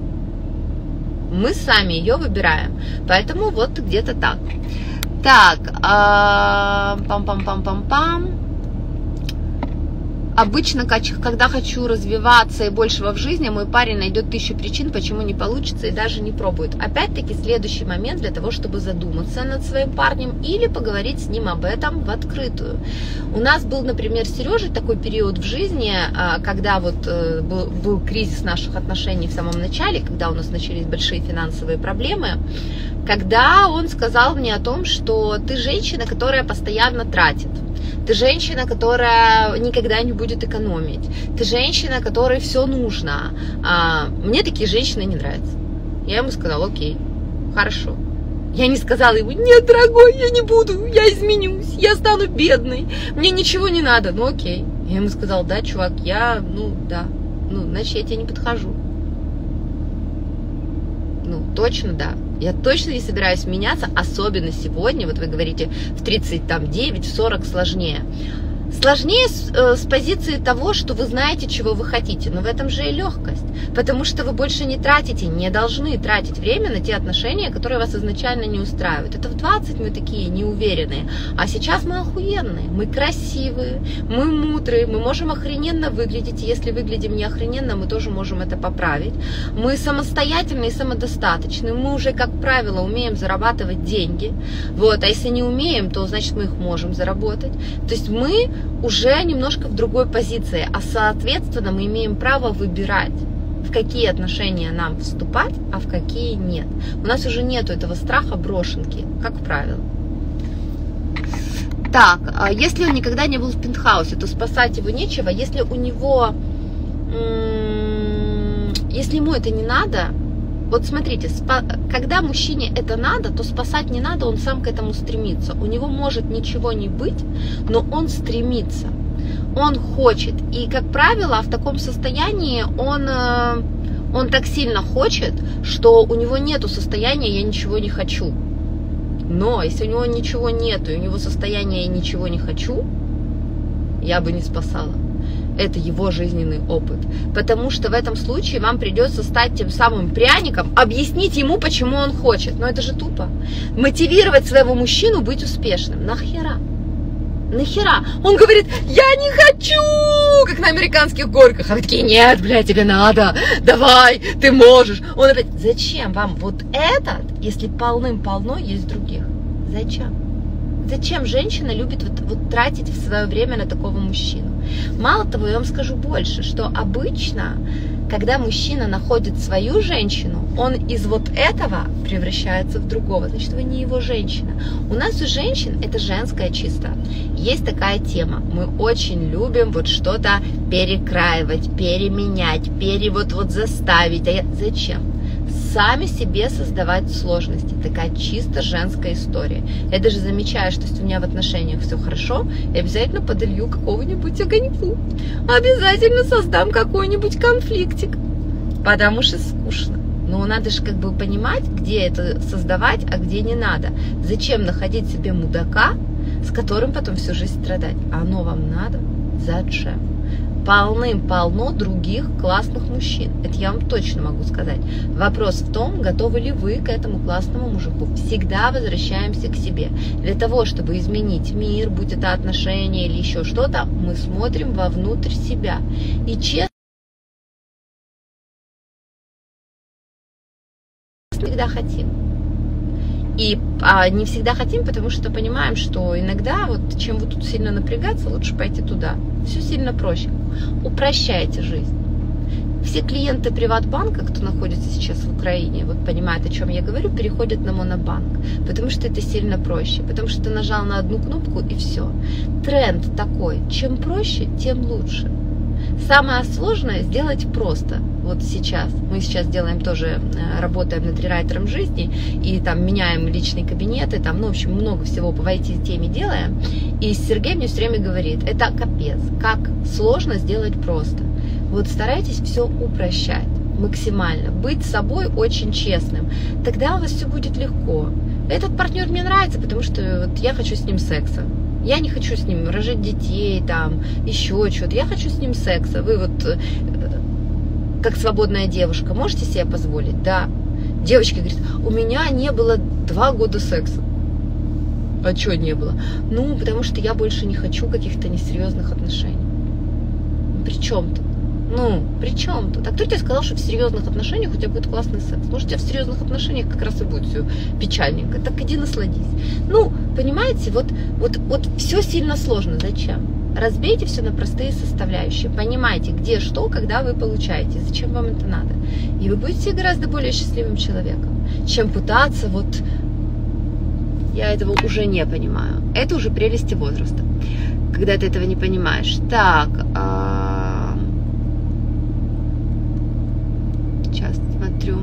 Мы сами ее выбираем. Поэтому вот где-то так. Так, пам-пам-пам-пам-пам. Обычно, когда хочу развиваться и большего в жизни, мой парень найдет тысячу причин, почему не получится, и даже не пробует. Опять-таки, следующий момент для того, чтобы задуматься над своим парнем или поговорить с ним об этом в открытую. У нас был, например, с Сережей такой период в жизни, когда вот был, был кризис наших отношений в самом начале, когда у нас начались большие финансовые проблемы, когда он сказал мне о том, что ты женщина, которая постоянно тратит. Ты женщина, которая никогда не будет экономить. Ты женщина, которой все нужно. А, мне такие женщины не нравятся. Я ему сказала: окей, хорошо. Я не сказала ему: нет, дорогой, я не буду, я изменюсь, я стану бедной, мне ничего не надо. Ну окей. Я ему сказала: да, чувак, я, ну да, ну значит я тебе не подхожу. Ну точно да. Я точно не собираюсь меняться, особенно сегодня, вот вы говорите, в тридцать девять, в сорок сложнее. Сложнее с, э, с позиции того, что вы знаете, чего вы хотите, но в этом же и легкость, потому что вы больше не тратите, не должны тратить время на те отношения, которые вас изначально не устраивают. Это в двадцать мы такие неуверенные, а сейчас мы охуенные, мы красивые, мы мудрые, мы можем охрененно выглядеть, и если выглядим не охрененно, мы тоже можем это поправить. Мы самостоятельные и самодостаточные, мы уже, как правило, умеем зарабатывать деньги, вот, а если не умеем, то значит мы их можем заработать, то есть мы уже немножко в другой позиции, а соответственно мы имеем право выбирать, в какие отношения нам вступать, а в какие нет. У нас уже нету этого страха брошенки, как правило. Так, если он никогда не был в пентхаусе, то спасать его нечего. Если у него, если ему это не надо, вот смотрите, когда мужчине это надо, то спасать не надо, он сам к этому стремится. У него может ничего не быть, но он стремится, он хочет. И, как правило, в таком состоянии он, он так сильно хочет, что у него нету состояния «я ничего не хочу». Но если у него ничего нету, и у него состояние «я ничего не хочу», я бы не спасала. Это его жизненный опыт. Потому что в этом случае вам придется стать тем самым пряником, объяснить ему, почему он хочет. Но это же тупо. Мотивировать своего мужчину быть успешным. Нахера? Нахера? Он говорит, я не хочу, как на американских горках. А вы такие, нет, блядь, тебе надо, давай, ты можешь. Он опять, зачем вам вот этот, если полным-полно есть других? Зачем? Зачем женщина любит вот, вот тратить в свое время на такого мужчину? Мало того, я вам скажу больше, что обычно, когда мужчина находит свою женщину, он из вот этого превращается в другого. Значит, вы не его женщина. У нас у женщин это женское чисто. Есть такая тема. Мы очень любим вот что-то перекраивать, переменять, пере вот, вот заставить. А я... Зачем? Сами себе создавать сложности. Такая чисто женская история. Я даже замечаю, что если у меня в отношениях все хорошо, я обязательно подолью какого-нибудь огоньку. Обязательно создам какой-нибудь конфликтик. Потому что скучно. Но надо же как бы понимать, где это создавать, а где не надо. Зачем находить себе мудака, с которым потом всю жизнь страдать? А оно вам надо? Зачем? Полным-полно других классных мужчин. Это я вам точно могу сказать. Вопрос в том, готовы ли вы к этому классному мужику. Всегда возвращаемся к себе. Для того, чтобы изменить мир, будь это отношения или еще что-то, мы смотрим вовнутрь себя. И честно, всегда хотим. И а, не всегда хотим, потому что понимаем, что иногда, вот чем вы тут сильно напрягаться, лучше пойти туда. Все сильно проще. Упрощайте жизнь. Все клиенты Приватбанка, кто находится сейчас в Украине, вот понимают, о чем я говорю, переходят на Монобанк, потому что это сильно проще, потому что ты нажал на одну кнопку и все. Тренд такой, чем проще, тем лучше. Самое сложное сделать просто. Вот сейчас. Мы сейчас делаем тоже, работаем над рерайтером жизни, и там меняем личные кабинеты, там, ну, в общем, много всего по ай ти-теме делаем. И Сергей мне все время говорит, это капец, как сложно сделать просто. Вот старайтесь все упрощать максимально, быть собой очень честным. Тогда у вас все будет легко. Этот партнер мне нравится, потому что вот я хочу с ним секса. Я не хочу с ним рожать детей, там, еще что-то. Я хочу с ним секса. Вы вот, как свободная девушка, можете себе позволить? Да. Девочка говорит, у меня не было два года секса. А что не было? Ну, потому что я больше не хочу каких-то несерьезных отношений. При чем тут? Ну, при чем тут? А кто тебе сказал, что в серьезных отношениях у тебя будет классный секс? Может, у тебя в серьезных отношениях как раз и будет все печальненько. Так иди насладись. Ну, понимаете, вот, вот, вот все сильно сложно. Зачем? Разбейте все на простые составляющие. Понимайте, где что, когда вы получаете. Зачем вам это надо? И вы будете гораздо более счастливым человеком, чем пытаться вот... Я этого уже не понимаю. Это уже прелести возраста, когда ты этого не понимаешь. Так... А... Сейчас смотрю.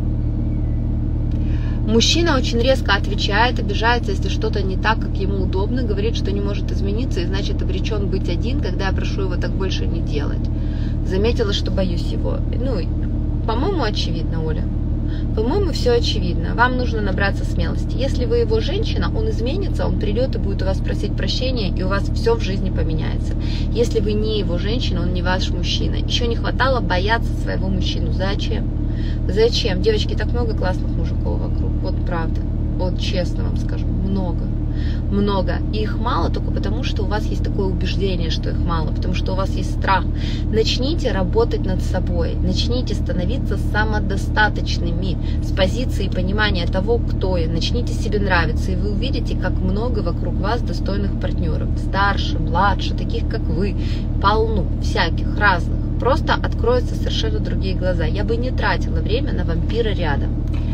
Мужчина очень резко отвечает, обижается, если что-то не так, как ему удобно, говорит, что не может измениться и значит обречен быть один, когда я прошу его так больше не делать. Заметила, что боюсь его. Ну, по-моему, очевидно, Оля. По-моему, все очевидно. Вам нужно набраться смелости. Если вы его женщина, он изменится, он придет и будет у вас просить прощения, и у вас все в жизни поменяется. Если вы не его женщина, он не ваш мужчина. Еще не хватало бояться своего мужчину. Зачем? Зачем? Девочки, так много классных мужиков вокруг. Вот правда. Вот честно вам скажу. Много. Много. И их мало только потому, что у вас есть такое убеждение, что их мало, потому что у вас есть страх. Начните работать над собой, начните становиться самодостаточными с позиции понимания того, кто я. Начните себе нравиться, и вы увидите, как много вокруг вас достойных партнеров. Старше, младше, таких как вы. Полно всяких разных. Просто откроются совершенно другие глаза. Я бы не тратила время на вампира рядом.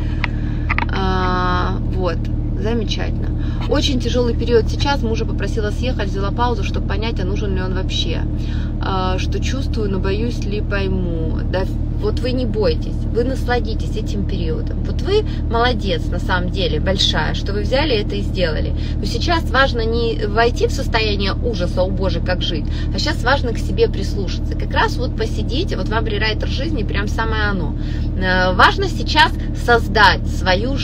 А, вот. Замечательно. Очень тяжелый период сейчас. Мужа попросила съехать, взяла паузу, чтобы понять, а нужен ли он вообще. А, что чувствую, но боюсь ли пойму. Да, вот вы не бойтесь, вы насладитесь этим периодом. Вот вы молодец, на самом деле, большая, что вы взяли это и сделали. Но сейчас важно не войти в состояние ужаса, о боже, как жить, а сейчас важно к себе прислушаться. Как раз вот посидите, вот вам рерайтер жизни прям самое оно. Важно сейчас создать свою жизнь.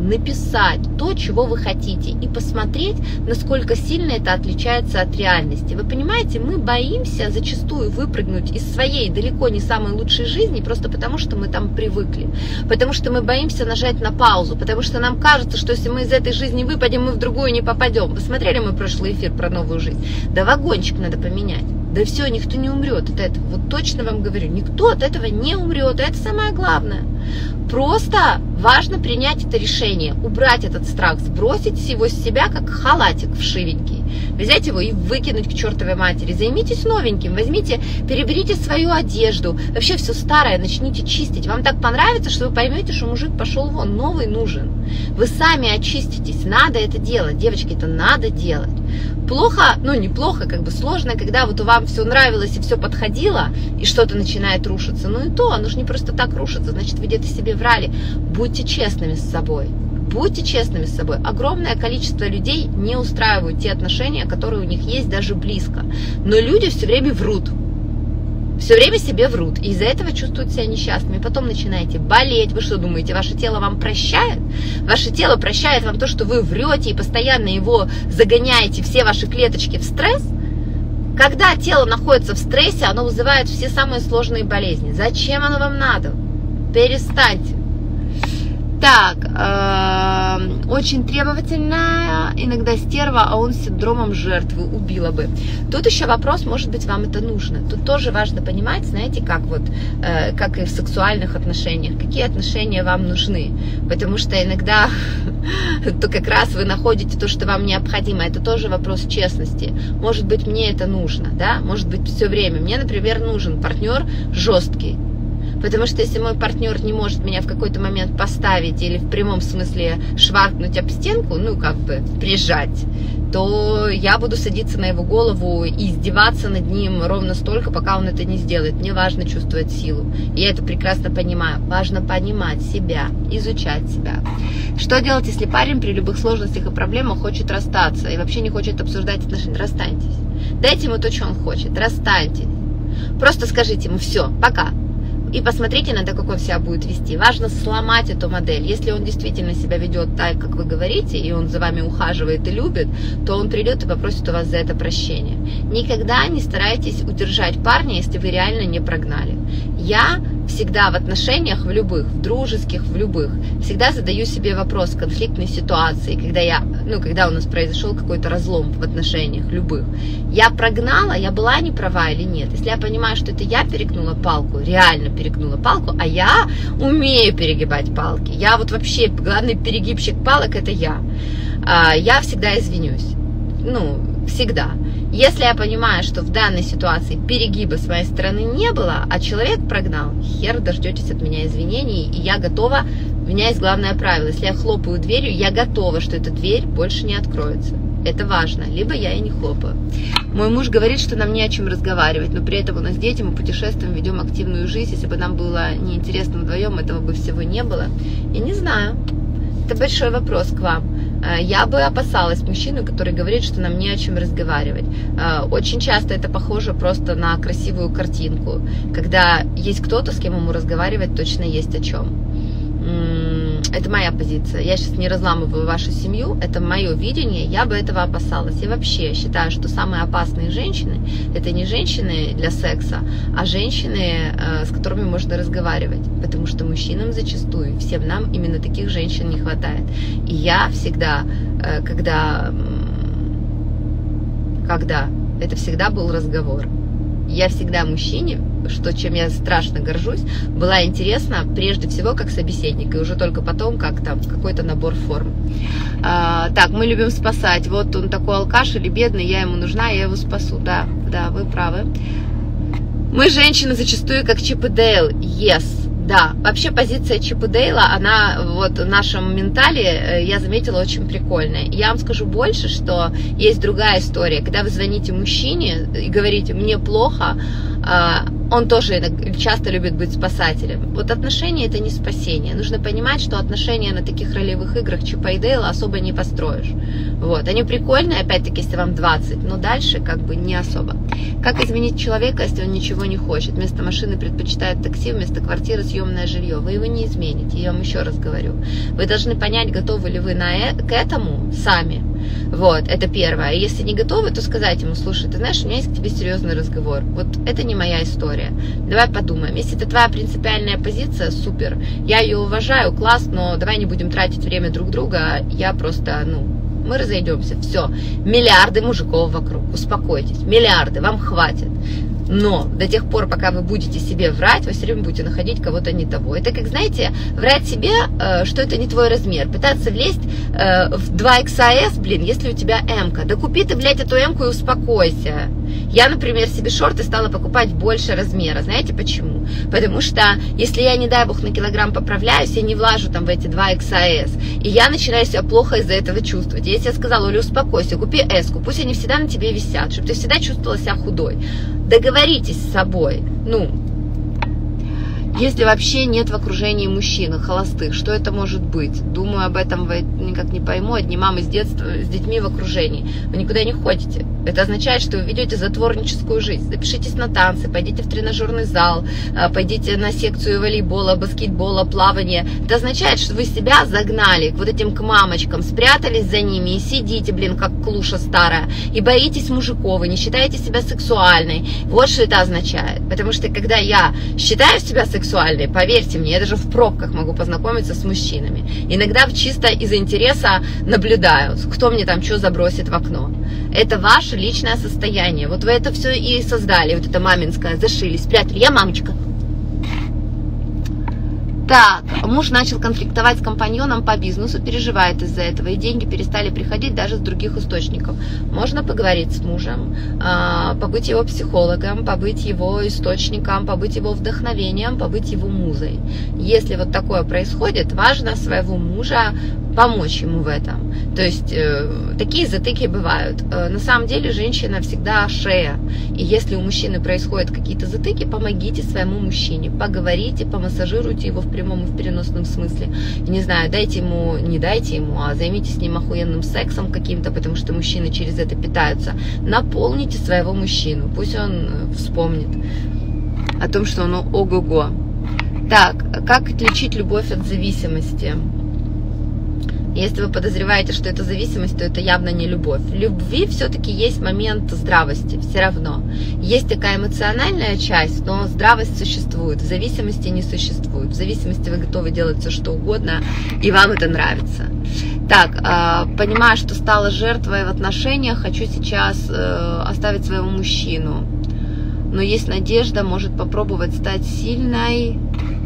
написать то, чего вы хотите, и посмотреть, насколько сильно это отличается от реальности. Вы понимаете, мы боимся зачастую выпрыгнуть из своей далеко не самой лучшей жизни, просто потому что мы там привыкли, потому что мы боимся нажать на паузу, потому что нам кажется, что если мы из этой жизни выпадем, мы в другую не попадем. Вы смотрели мой прошлый эфир про новую жизнь? Да вагончик надо поменять. Да все, никто не умрет от этого. Вот точно вам говорю, никто от этого не умрет. Это самое главное. Просто важно принять это решение, убрать этот страх, сбросить его с себя, как халатик вшивенький, взять его и выкинуть к чертовой матери. Займитесь новеньким, возьмите, переберите свою одежду, вообще все старое начните чистить. Вам так понравится, что вы поймете, что мужик пошел вон, новый нужен. Вы сами очиститесь, надо это делать, девочки, это надо делать. Плохо, ну неплохо, как бы сложно, когда вот вам все нравилось и все подходило, и что-то начинает рушиться. Ну и то, оно же не просто так рушится, значит, вы где-то себе врали. Будьте честными с собой. Будьте честными с собой. Огромное количество людей не устраивают те отношения, которые у них есть даже близко. Но люди все время врут. Все время себе врут. И из-за этого чувствуют себя несчастными. Потом начинаете болеть. Вы что думаете, ваше тело вам прощает? Ваше тело прощает вам то, что вы врете и постоянно его загоняете, все ваши клеточки в стресс? Когда тело находится в стрессе, оно вызывает все самые сложные болезни. Зачем оно вам надо? Перестаньте. Так, э, очень требовательная, иногда стерва, а он с синдромом жертвы, убила бы. Тут еще вопрос, может быть, вам это нужно. Тут тоже важно понимать, знаете, как вот, э, как и в сексуальных отношениях, какие отношения вам нужны. Потому что иногда то как раз вы находите то, что вам необходимо. Это тоже вопрос честности. Может быть, мне это нужно, да? Может быть, все время. Мне, например, нужен партнер жесткий. Потому что если мой партнер не может меня в какой-то момент поставить или в прямом смысле шваркнуть об стенку, ну как бы прижать, то я буду садиться на его голову и издеваться над ним ровно столько, пока он это не сделает. Мне важно чувствовать силу. И я это прекрасно понимаю. Важно понимать себя, изучать себя. Что делать, если парень при любых сложностях и проблемах хочет расстаться и вообще не хочет обсуждать отношения? Расстаньтесь. Дайте ему то, что он хочет. Расстаньтесь. Просто скажите ему: все, пока. И посмотрите на то, как он себя будет вести. Важно сломать эту модель. Если он действительно себя ведет так, как вы говорите, и он за вами ухаживает и любит, то он придет и попросит у вас за это прощения. Никогда не старайтесь удержать парня, если вы реально не прогнали. Я всегда в отношениях, в любых, в дружеских, в любых, всегда задаю себе вопрос в конфликтной ситуации, когда я, ну, когда у нас произошел какой-то разлом в отношениях, любых. Я прогнала, я была не права или нет? Если я понимаю, что это я перегнула палку, реально перегнула палку, а я умею перегибать палки. Я вот вообще, главный перегибщик палок — это я. Я всегда извинюсь. Ну, всегда. Если я понимаю, что в данной ситуации перегиба с моей стороны не было, а человек прогнал, хер дождетесь от меня извинений, и я готова, у меня есть главное правило: если я хлопаю дверью, я готова, что эта дверь больше не откроется. Это важно. Либо я и не хлопаю. Мой муж говорит, что нам не о чем разговаривать, но при этом у нас дети, мы путешествуем, ведем активную жизнь. Если бы нам было неинтересно вдвоем, этого бы всего не было. Я не знаю. Это большой вопрос к вам. Я бы опасалась мужчину, который говорит, что нам не о чем разговаривать. Очень часто это похоже просто на красивую картинку, когда есть кто-то, с кем ему разговаривать точно есть о чем. Это моя позиция. Я сейчас не разламываю вашу семью, это мое видение, я бы этого опасалась. И вообще считаю, что самые опасные женщины — это не женщины для секса, а женщины, с которыми можно разговаривать. Потому что мужчинам зачастую, всем нам именно таких женщин не хватает. И я всегда, когда, когда, это всегда был разговор. Я всегда мужчине, что чем я страшно горжусь, была интересна прежде всего как собеседник, и уже только потом как там какой-то набор форм. А, так, мы любим спасать. Вот он такой алкаш или бедный, я ему нужна, я его спасу. Да, да, вы правы. Мы, женщины, зачастую как Чип и Дейл. Yes. Да, вообще позиция Чип и Дейла, она вот в нашем ментале, я заметила, очень прикольная. Я вам скажу больше, что есть другая история. Когда вы звоните мужчине и говорите: мне плохо, он тоже часто любит быть спасателем. Вот отношения — это не спасение. Нужно понимать, что отношения на таких ролевых играх Чипа и Дейла особо не построишь. Вот. Они прикольные, опять-таки, если вам двадцать, но дальше как бы не особо. Как изменить человека, если он ничего не хочет? Вместо машины предпочитает такси, вместо квартиры съемное жилье. Вы его не измените, я вам еще раз говорю. Вы должны понять, готовы ли вы на, к этому сами. Вот, это первое. Если не готовы, то сказать ему: слушай, ты знаешь, у меня есть к тебе серьезный разговор. Вот это не моя история. Давай подумаем. Если это твоя принципиальная позиция, супер. Я ее уважаю, класс, но давай не будем тратить время друг друга. Я просто, ну, мы разойдемся. Все. Миллиарды мужиков вокруг. Успокойтесь. Миллиарды. Вам хватит. Но до тех пор, пока вы будете себе врать, вы все время будете находить кого-то не того. Это как, знаете, врать себе, что это не твой размер. Пытаться влезть в два икс эс, блин, если у тебя М-ка. Да купи ты, блядь, эту М-ку и успокойся. Я, например, себе шорты стала покупать больше размера. Знаете почему? Потому что если я, не дай бог, на килограмм поправляюсь, я не влажу там в эти два икс эс. И я начинаю себя плохо из-за этого чувствовать. Если я сказала: Оля, успокойся, купи эс-ку, пусть они всегда на тебе висят, чтобы ты всегда чувствовала себя худой. Договоритесь с собой. Ну, если вообще нет в окружении мужчин холостых, что это может быть? Думаю, об этом вы никак не пойму. Одни мамы с детства с детьми в окружении. Вы никуда не ходите. Это означает, что вы ведете затворническую жизнь. Запишитесь на танцы, пойдите в тренажерный зал, пойдите на секцию волейбола, баскетбола, плавания. Это означает, что вы себя загнали к вот этим к мамочкам, спрятались за ними и сидите, блин, как клуша старая, и боитесь мужиков, и не считаете себя сексуальной. Вот что это означает. Потому что когда я считаю себя сексуальной, поверьте мне, я даже в пробках могу познакомиться с мужчинами. Иногда чисто из-за интереса наблюдаю, кто мне там что забросит в окно. Это ваше личное состояние. Вот вы это все и создали, вот это маминское, зашили, спрятали. Я мамочка. Так, муж начал конфликтовать с компаньоном по бизнесу, переживает из-за этого, и деньги перестали приходить даже с других источников. Можно поговорить с мужем, побыть его психологом, побыть его источником, побыть его вдохновением, побыть его музой. Если вот такое происходит, важно своего мужа помочь ему в этом. То есть э, такие затыки бывают. Э, на самом деле женщина всегда шея. И если у мужчины происходят какие-то затыки, помогите своему мужчине. Поговорите, помассажируйте его в прямом и в переносном смысле. Не знаю, дайте ему, не дайте ему, а займитесь с ним охуенным сексом каким-то, потому что мужчины через это питаются. Наполните своего мужчину. Пусть он вспомнит о том, что он ого-го. Так, как отличить любовь от зависимости? Если вы подозреваете, что это зависимость, то это явно не любовь. В любви все-таки есть момент здравости, все равно. Есть такая эмоциональная часть, но здравость существует, в зависимости не существует. В зависимости вы готовы делать все, что угодно, и вам это нравится. Так, понимаю, что стала жертвой в отношениях, хочу сейчас оставить своего мужчину. Но есть надежда, может попробовать стать сильной.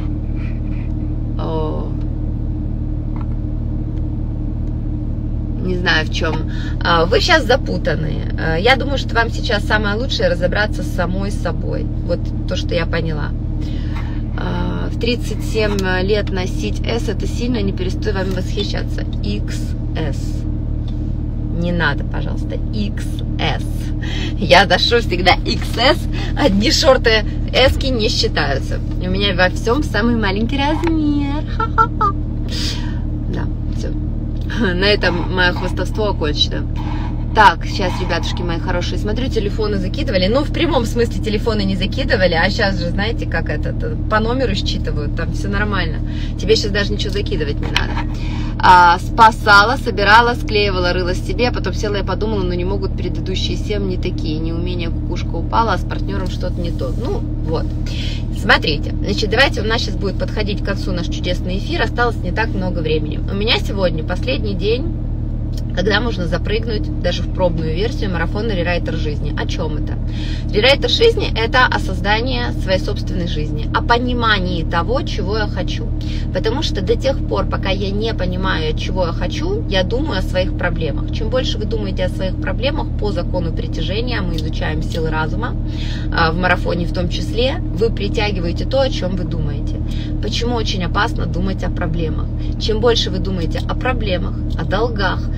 Не знаю в чем. Вы сейчас запутаны. Я думаю, что вам сейчас самое лучшее разобраться с самой собой. Вот то, что я поняла. В тридцать семь лет носить S — это сильно, не перестой вами восхищаться. икс эс. Не надо, пожалуйста. икс эс. Я ношу всегда икс эс. Одни шорты эски не считаются. У меня во всем самый маленький размер. Ха-ха-ха. Да, все. На этом мое хвастовство окончено. Так, сейчас, ребятушки мои хорошие, смотрю, телефоны закидывали. Ну, в прямом смысле телефоны не закидывали, а сейчас же, знаете, как это, по номеру считывают, там все нормально. Тебе сейчас даже ничего закидывать не надо. А, спасала, собирала, склеивала, рылась себе, а потом села и подумала, ну не могут предыдущие семь не такие. Неумение, кукушка упала, а с партнером что-то не то. Ну, вот. Смотрите, значит, давайте, у нас сейчас будет подходить к концу наш чудесный эфир, осталось не так много времени. У меня сегодня последний день, когда можно запрыгнуть даже в пробную версию марафона «Рерайтер жизни». О чем это? Рерайтер жизни – это о создании своей собственной жизни, о понимании того, чего я хочу. Потому что до тех пор, пока я не понимаю, чего я хочу, я думаю о своих проблемах. Чем больше вы думаете о своих проблемах, по закону притяжения, мы изучаем силы разума, в марафоне в том числе, вы притягиваете то, о чем вы думаете. Почему очень опасно думать о проблемах? Чем больше вы думаете о проблемах, о долгах,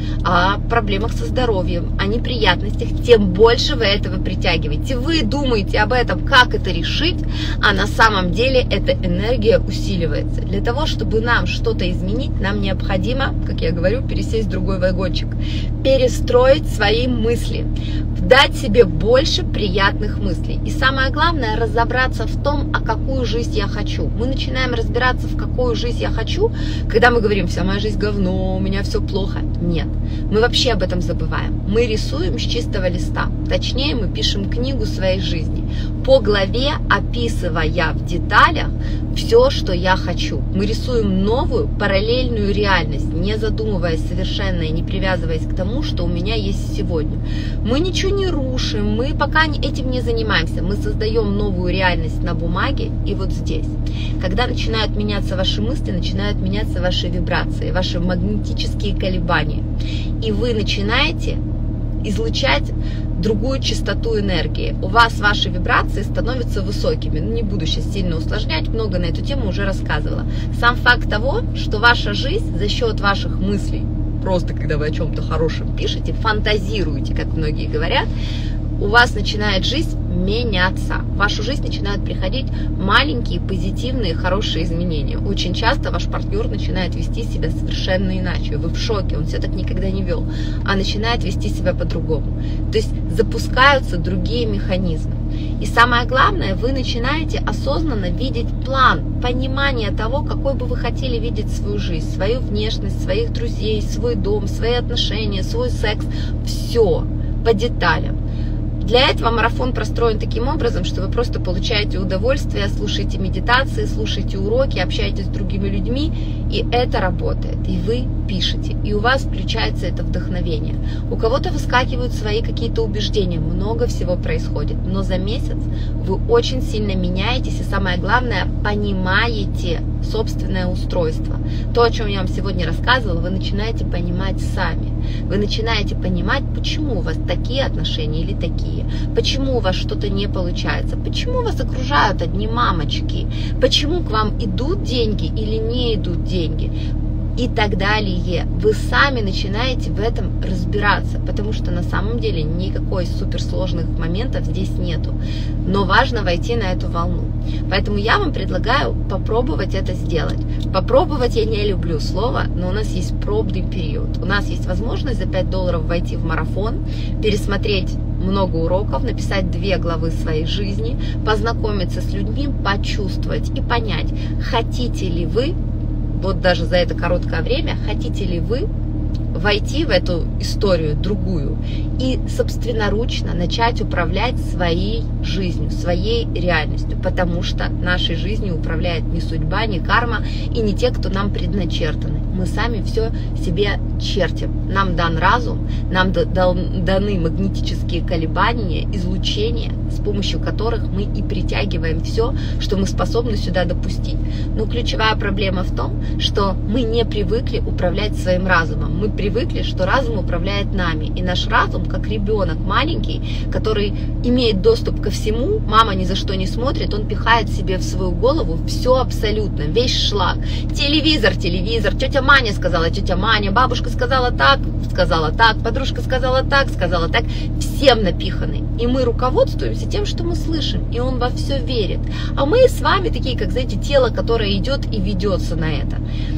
о проблемах со здоровьем, о неприятностях, тем больше вы этого притягиваете. Вы думаете об этом, как это решить, а на самом деле эта энергия усиливается. Для того, чтобы нам что-то изменить, нам необходимо, как я говорю, пересесть в другой вагончик, перестроить свои мысли, дать себе больше приятных мыслей. И самое главное, разобраться в том, а какую жизнь я хочу. Мы начинаем разбираться, в какую жизнь я хочу, когда мы говорим: вся моя жизнь говно, у меня все плохо. Нет, мы вообще об этом забываем. Мы рисуем с чистого листа. Точнее, мы пишем книгу своей жизни, по главе описывая в деталях все, что я хочу. Мы рисуем новую параллельную реальность, не задумываясь совершенно и не привязываясь к тому, что у меня есть сегодня. Мы ничего не рушим, мы пока этим не занимаемся. Мы создаем новую реальность на бумаге и вот здесь. Когда начинают меняться ваши мысли, начинают меняться ваши вибрации, ваши магнетические колебания. И вы начинаете излучать другую частоту энергии. У вас ваши вибрации становятся высокими. Ну, не буду сейчас сильно усложнять, много на эту тему уже рассказывала. Сам факт того, что ваша жизнь за счет ваших мыслей, просто когда вы о чем-то хорошем пишете, фантазируете, как многие говорят, у вас начинает жизнь меняться. В вашу жизнь начинают приходить маленькие, позитивные, хорошие изменения. Очень часто ваш партнер начинает вести себя совершенно иначе. Вы в шоке, он себя так никогда не вел, а начинает вести себя по-другому. То есть запускаются другие механизмы. И самое главное, вы начинаете осознанно видеть план, понимание того, какой бы вы хотели видеть свою жизнь, свою внешность, своих друзей, свой дом, свои отношения, свой секс. Все по деталям. Для этого марафон простроен таким образом, что вы просто получаете удовольствие, слушаете медитации, слушаете уроки, общаетесь с другими людьми, и это работает, и вы пишете, и у вас включается это вдохновение. У кого-то выскакивают свои какие-то убеждения, много всего происходит, но за месяц вы очень сильно меняетесь, и самое главное, понимаете собственное устройство. То, о чем я вам сегодня рассказывала, вы начинаете понимать сами. Вы начинаете понимать, почему у вас такие отношения или такие, почему у вас что-то не получается, почему вас окружают одни мамочки, почему к вам идут деньги или не идут деньги и так далее. Вы сами начинаете в этом разбираться, потому что на самом деле никакой суперсложных моментов здесь нету, но важно войти на эту волну. Поэтому я вам предлагаю попробовать это сделать. Попробовать я не люблю слово, но у нас есть пробный период. У нас есть возможность за пять долларов войти в марафон, пересмотреть много уроков, написать две главы своей жизни, познакомиться с людьми, почувствовать и понять, хотите ли вы, вот даже за это короткое время, хотите ли вы войти в эту историю другую и собственноручно начать управлять своей жизнью, своей реальностью, потому что нашей жизнью управляет не судьба, не карма и не те, кто нам предначертаны. Мы сами все себе чертим. Нам дан разум, нам даны магнетические колебания, излучения, с помощью которых мы и притягиваем все, что мы способны сюда допустить. Но ключевая проблема в том, что мы не привыкли управлять своим разумом. Мы привыкли, что разум управляет нами. И наш разум, как ребенок маленький, который имеет доступ ко всему, мама ни за что не смотрит, он пихает себе в свою голову все абсолютно, весь шлак. Телевизор, телевизор, тетя Маня сказала, тетя Маня, бабушка сказала так, сказала так, подружка сказала так, сказала так. Всем напиханы. И мы руководствуемся тем, что мы слышим, и он во все верит. А мы с вами такие, как, знаете, тело, которое идет и ведется на это.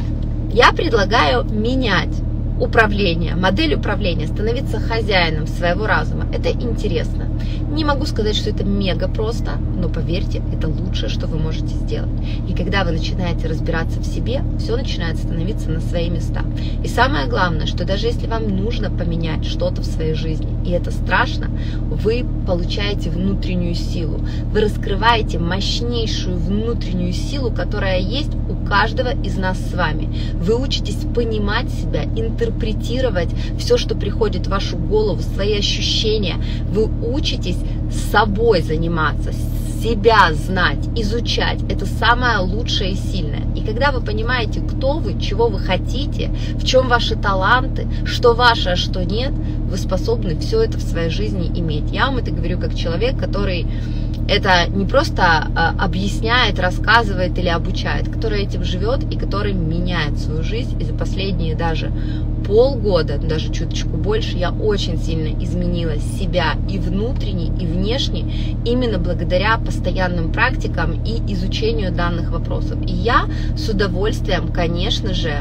Я предлагаю менять управление, модель управления, становиться хозяином своего разума. Это интересно. Не могу сказать, что это мега просто, но поверьте, это лучшее, что вы можете сделать. И когда вы начинаете разбираться в себе, все начинает становиться на свои места. И самое главное, что даже если вам нужно поменять что-то в своей жизни, и это страшно, вы получаете внутреннюю силу. Вы раскрываете мощнейшую внутреннюю силу, которая есть у каждого из нас с вами. Вы учитесь понимать себя, интерпретировать все, что приходит в вашу голову, свои ощущения. Вы учитесь с собой заниматься, с себя знать, изучать, это самое лучшее и сильное. И когда вы понимаете, кто вы, чего вы хотите, в чем ваши таланты, что ваше, а что нет, вы способны все это в своей жизни иметь. Я вам это говорю как человек, который это не просто объясняет, рассказывает или обучает, который этим живет и который меняет свою жизнь. И за последние даже полгода, даже чуточку больше, я очень сильно изменила себя и внутренне, и внешне, именно благодаря постоянным практикам и изучению данных вопросов. И я с удовольствием, конечно же,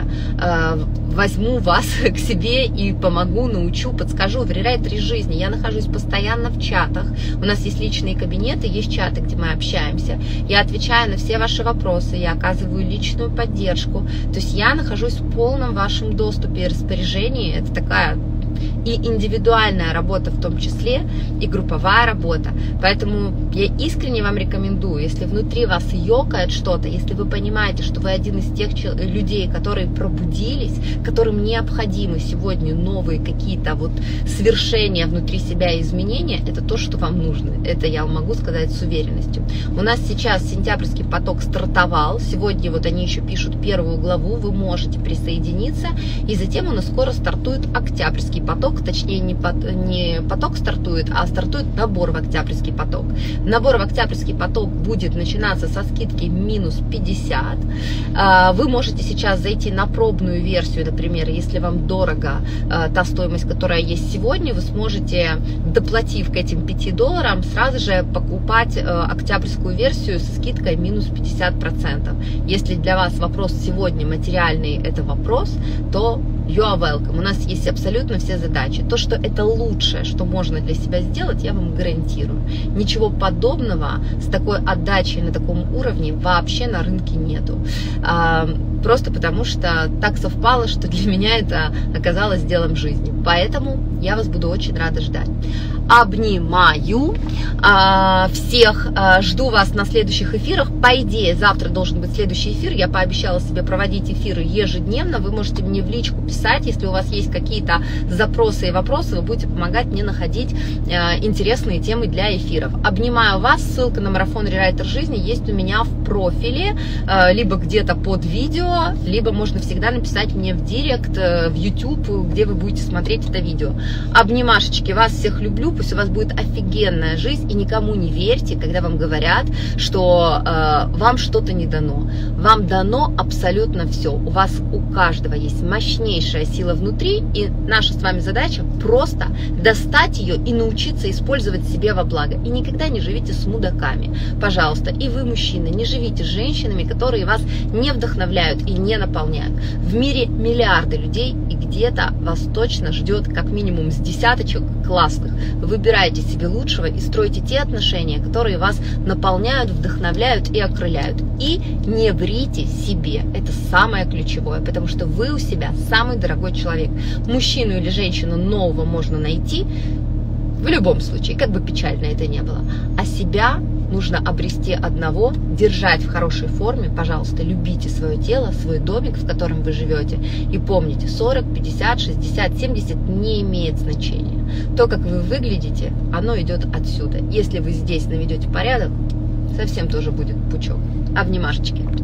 возьму вас к себе и помогу, научу, подскажу в рерайтере жизни. Я нахожусь постоянно в чатах, у нас есть личные кабинеты, есть чаты, где мы общаемся, я отвечаю на все ваши вопросы, я оказываю личную поддержку, то есть я нахожусь в полном вашем доступе и распоряжении. Это такая и индивидуальная работа в том числе, и групповая работа. Поэтому я искренне вам рекомендую, если внутри вас ёкает что-то, если вы понимаете, что вы один из тех людей, которые пробудились, которым необходимы сегодня новые какие-то вот свершения внутри себя и изменения, это то, что вам нужно. Это я вам могу сказать с уверенностью. У нас сейчас сентябрьский поток стартовал, сегодня вот они еще пишут первую главу, вы можете присоединиться, и затем у нас скоро стартует октябрьский поток, точнее не, под, не поток стартует, а стартует набор в октябрьский поток. Набор в октябрьский поток будет начинаться со скидки минус пятьдесят. Вы можете сейчас зайти на пробную версию, например, если вам дорого та стоимость, которая есть сегодня, вы сможете, доплатив к этим пяти долларам, сразу же покупать октябрьскую версию со скидкой минус пятьдесят процентов. Если для вас вопрос сегодня материальный, это вопрос, то you are welcome. У нас есть абсолютно все задачи. То, что это лучшее, что можно для себя сделать, я вам гарантирую. Ничего подобного с такой отдачей на таком уровне вообще на рынке нету. Просто потому что так совпало, что для меня это оказалось делом жизни. Поэтому я вас буду очень рада ждать. Обнимаю всех, жду вас на следующих эфирах. По идее, завтра должен быть следующий эфир. Я пообещала себе проводить эфиры ежедневно. Вы можете мне в личку писать, если у вас есть какие-то запросы и вопросы, вы будете помогать мне находить интересные темы для эфиров. Обнимаю вас. Ссылка на марафон Рерайтер жизни есть у меня в профиле, либо где-то под видео, либо можно всегда написать мне в директ, в YouTube, где вы будете смотреть это видео. Обнимашечки, вас всех люблю, пусть у вас будет офигенная жизнь, и никому не верьте, когда вам говорят, что э, вам что-то не дано. Вам дано абсолютно все. У вас у каждого есть мощнейшая сила внутри, и наша с вами задача просто достать ее и научиться использовать себе во благо. И никогда не живите с мудаками, пожалуйста. И вы, мужчины, не живите с женщинами, которые вас не вдохновляют и не наполняют. В мире миллиарды людей, и где-то вас точно ждет как минимум с десяточек классных. Выбирайте себе лучшего и стройте те отношения, которые вас наполняют, вдохновляют и окрыляют. И не врите себе. Это самое ключевое, потому что вы у себя самый дорогой человек. Мужчину или женщину нового можно найти в любом случае, как бы печально это ни было. А себя нужно обрести одного, держать в хорошей форме. Пожалуйста, любите свое тело, свой домик, в котором вы живете. И помните, сорок, пятьдесят, шестьдесят, семьдесят не имеет значения. То, как вы выглядите, оно идет отсюда. Если вы здесь наведете порядок, совсем тоже будет пучок. Обнимашечки.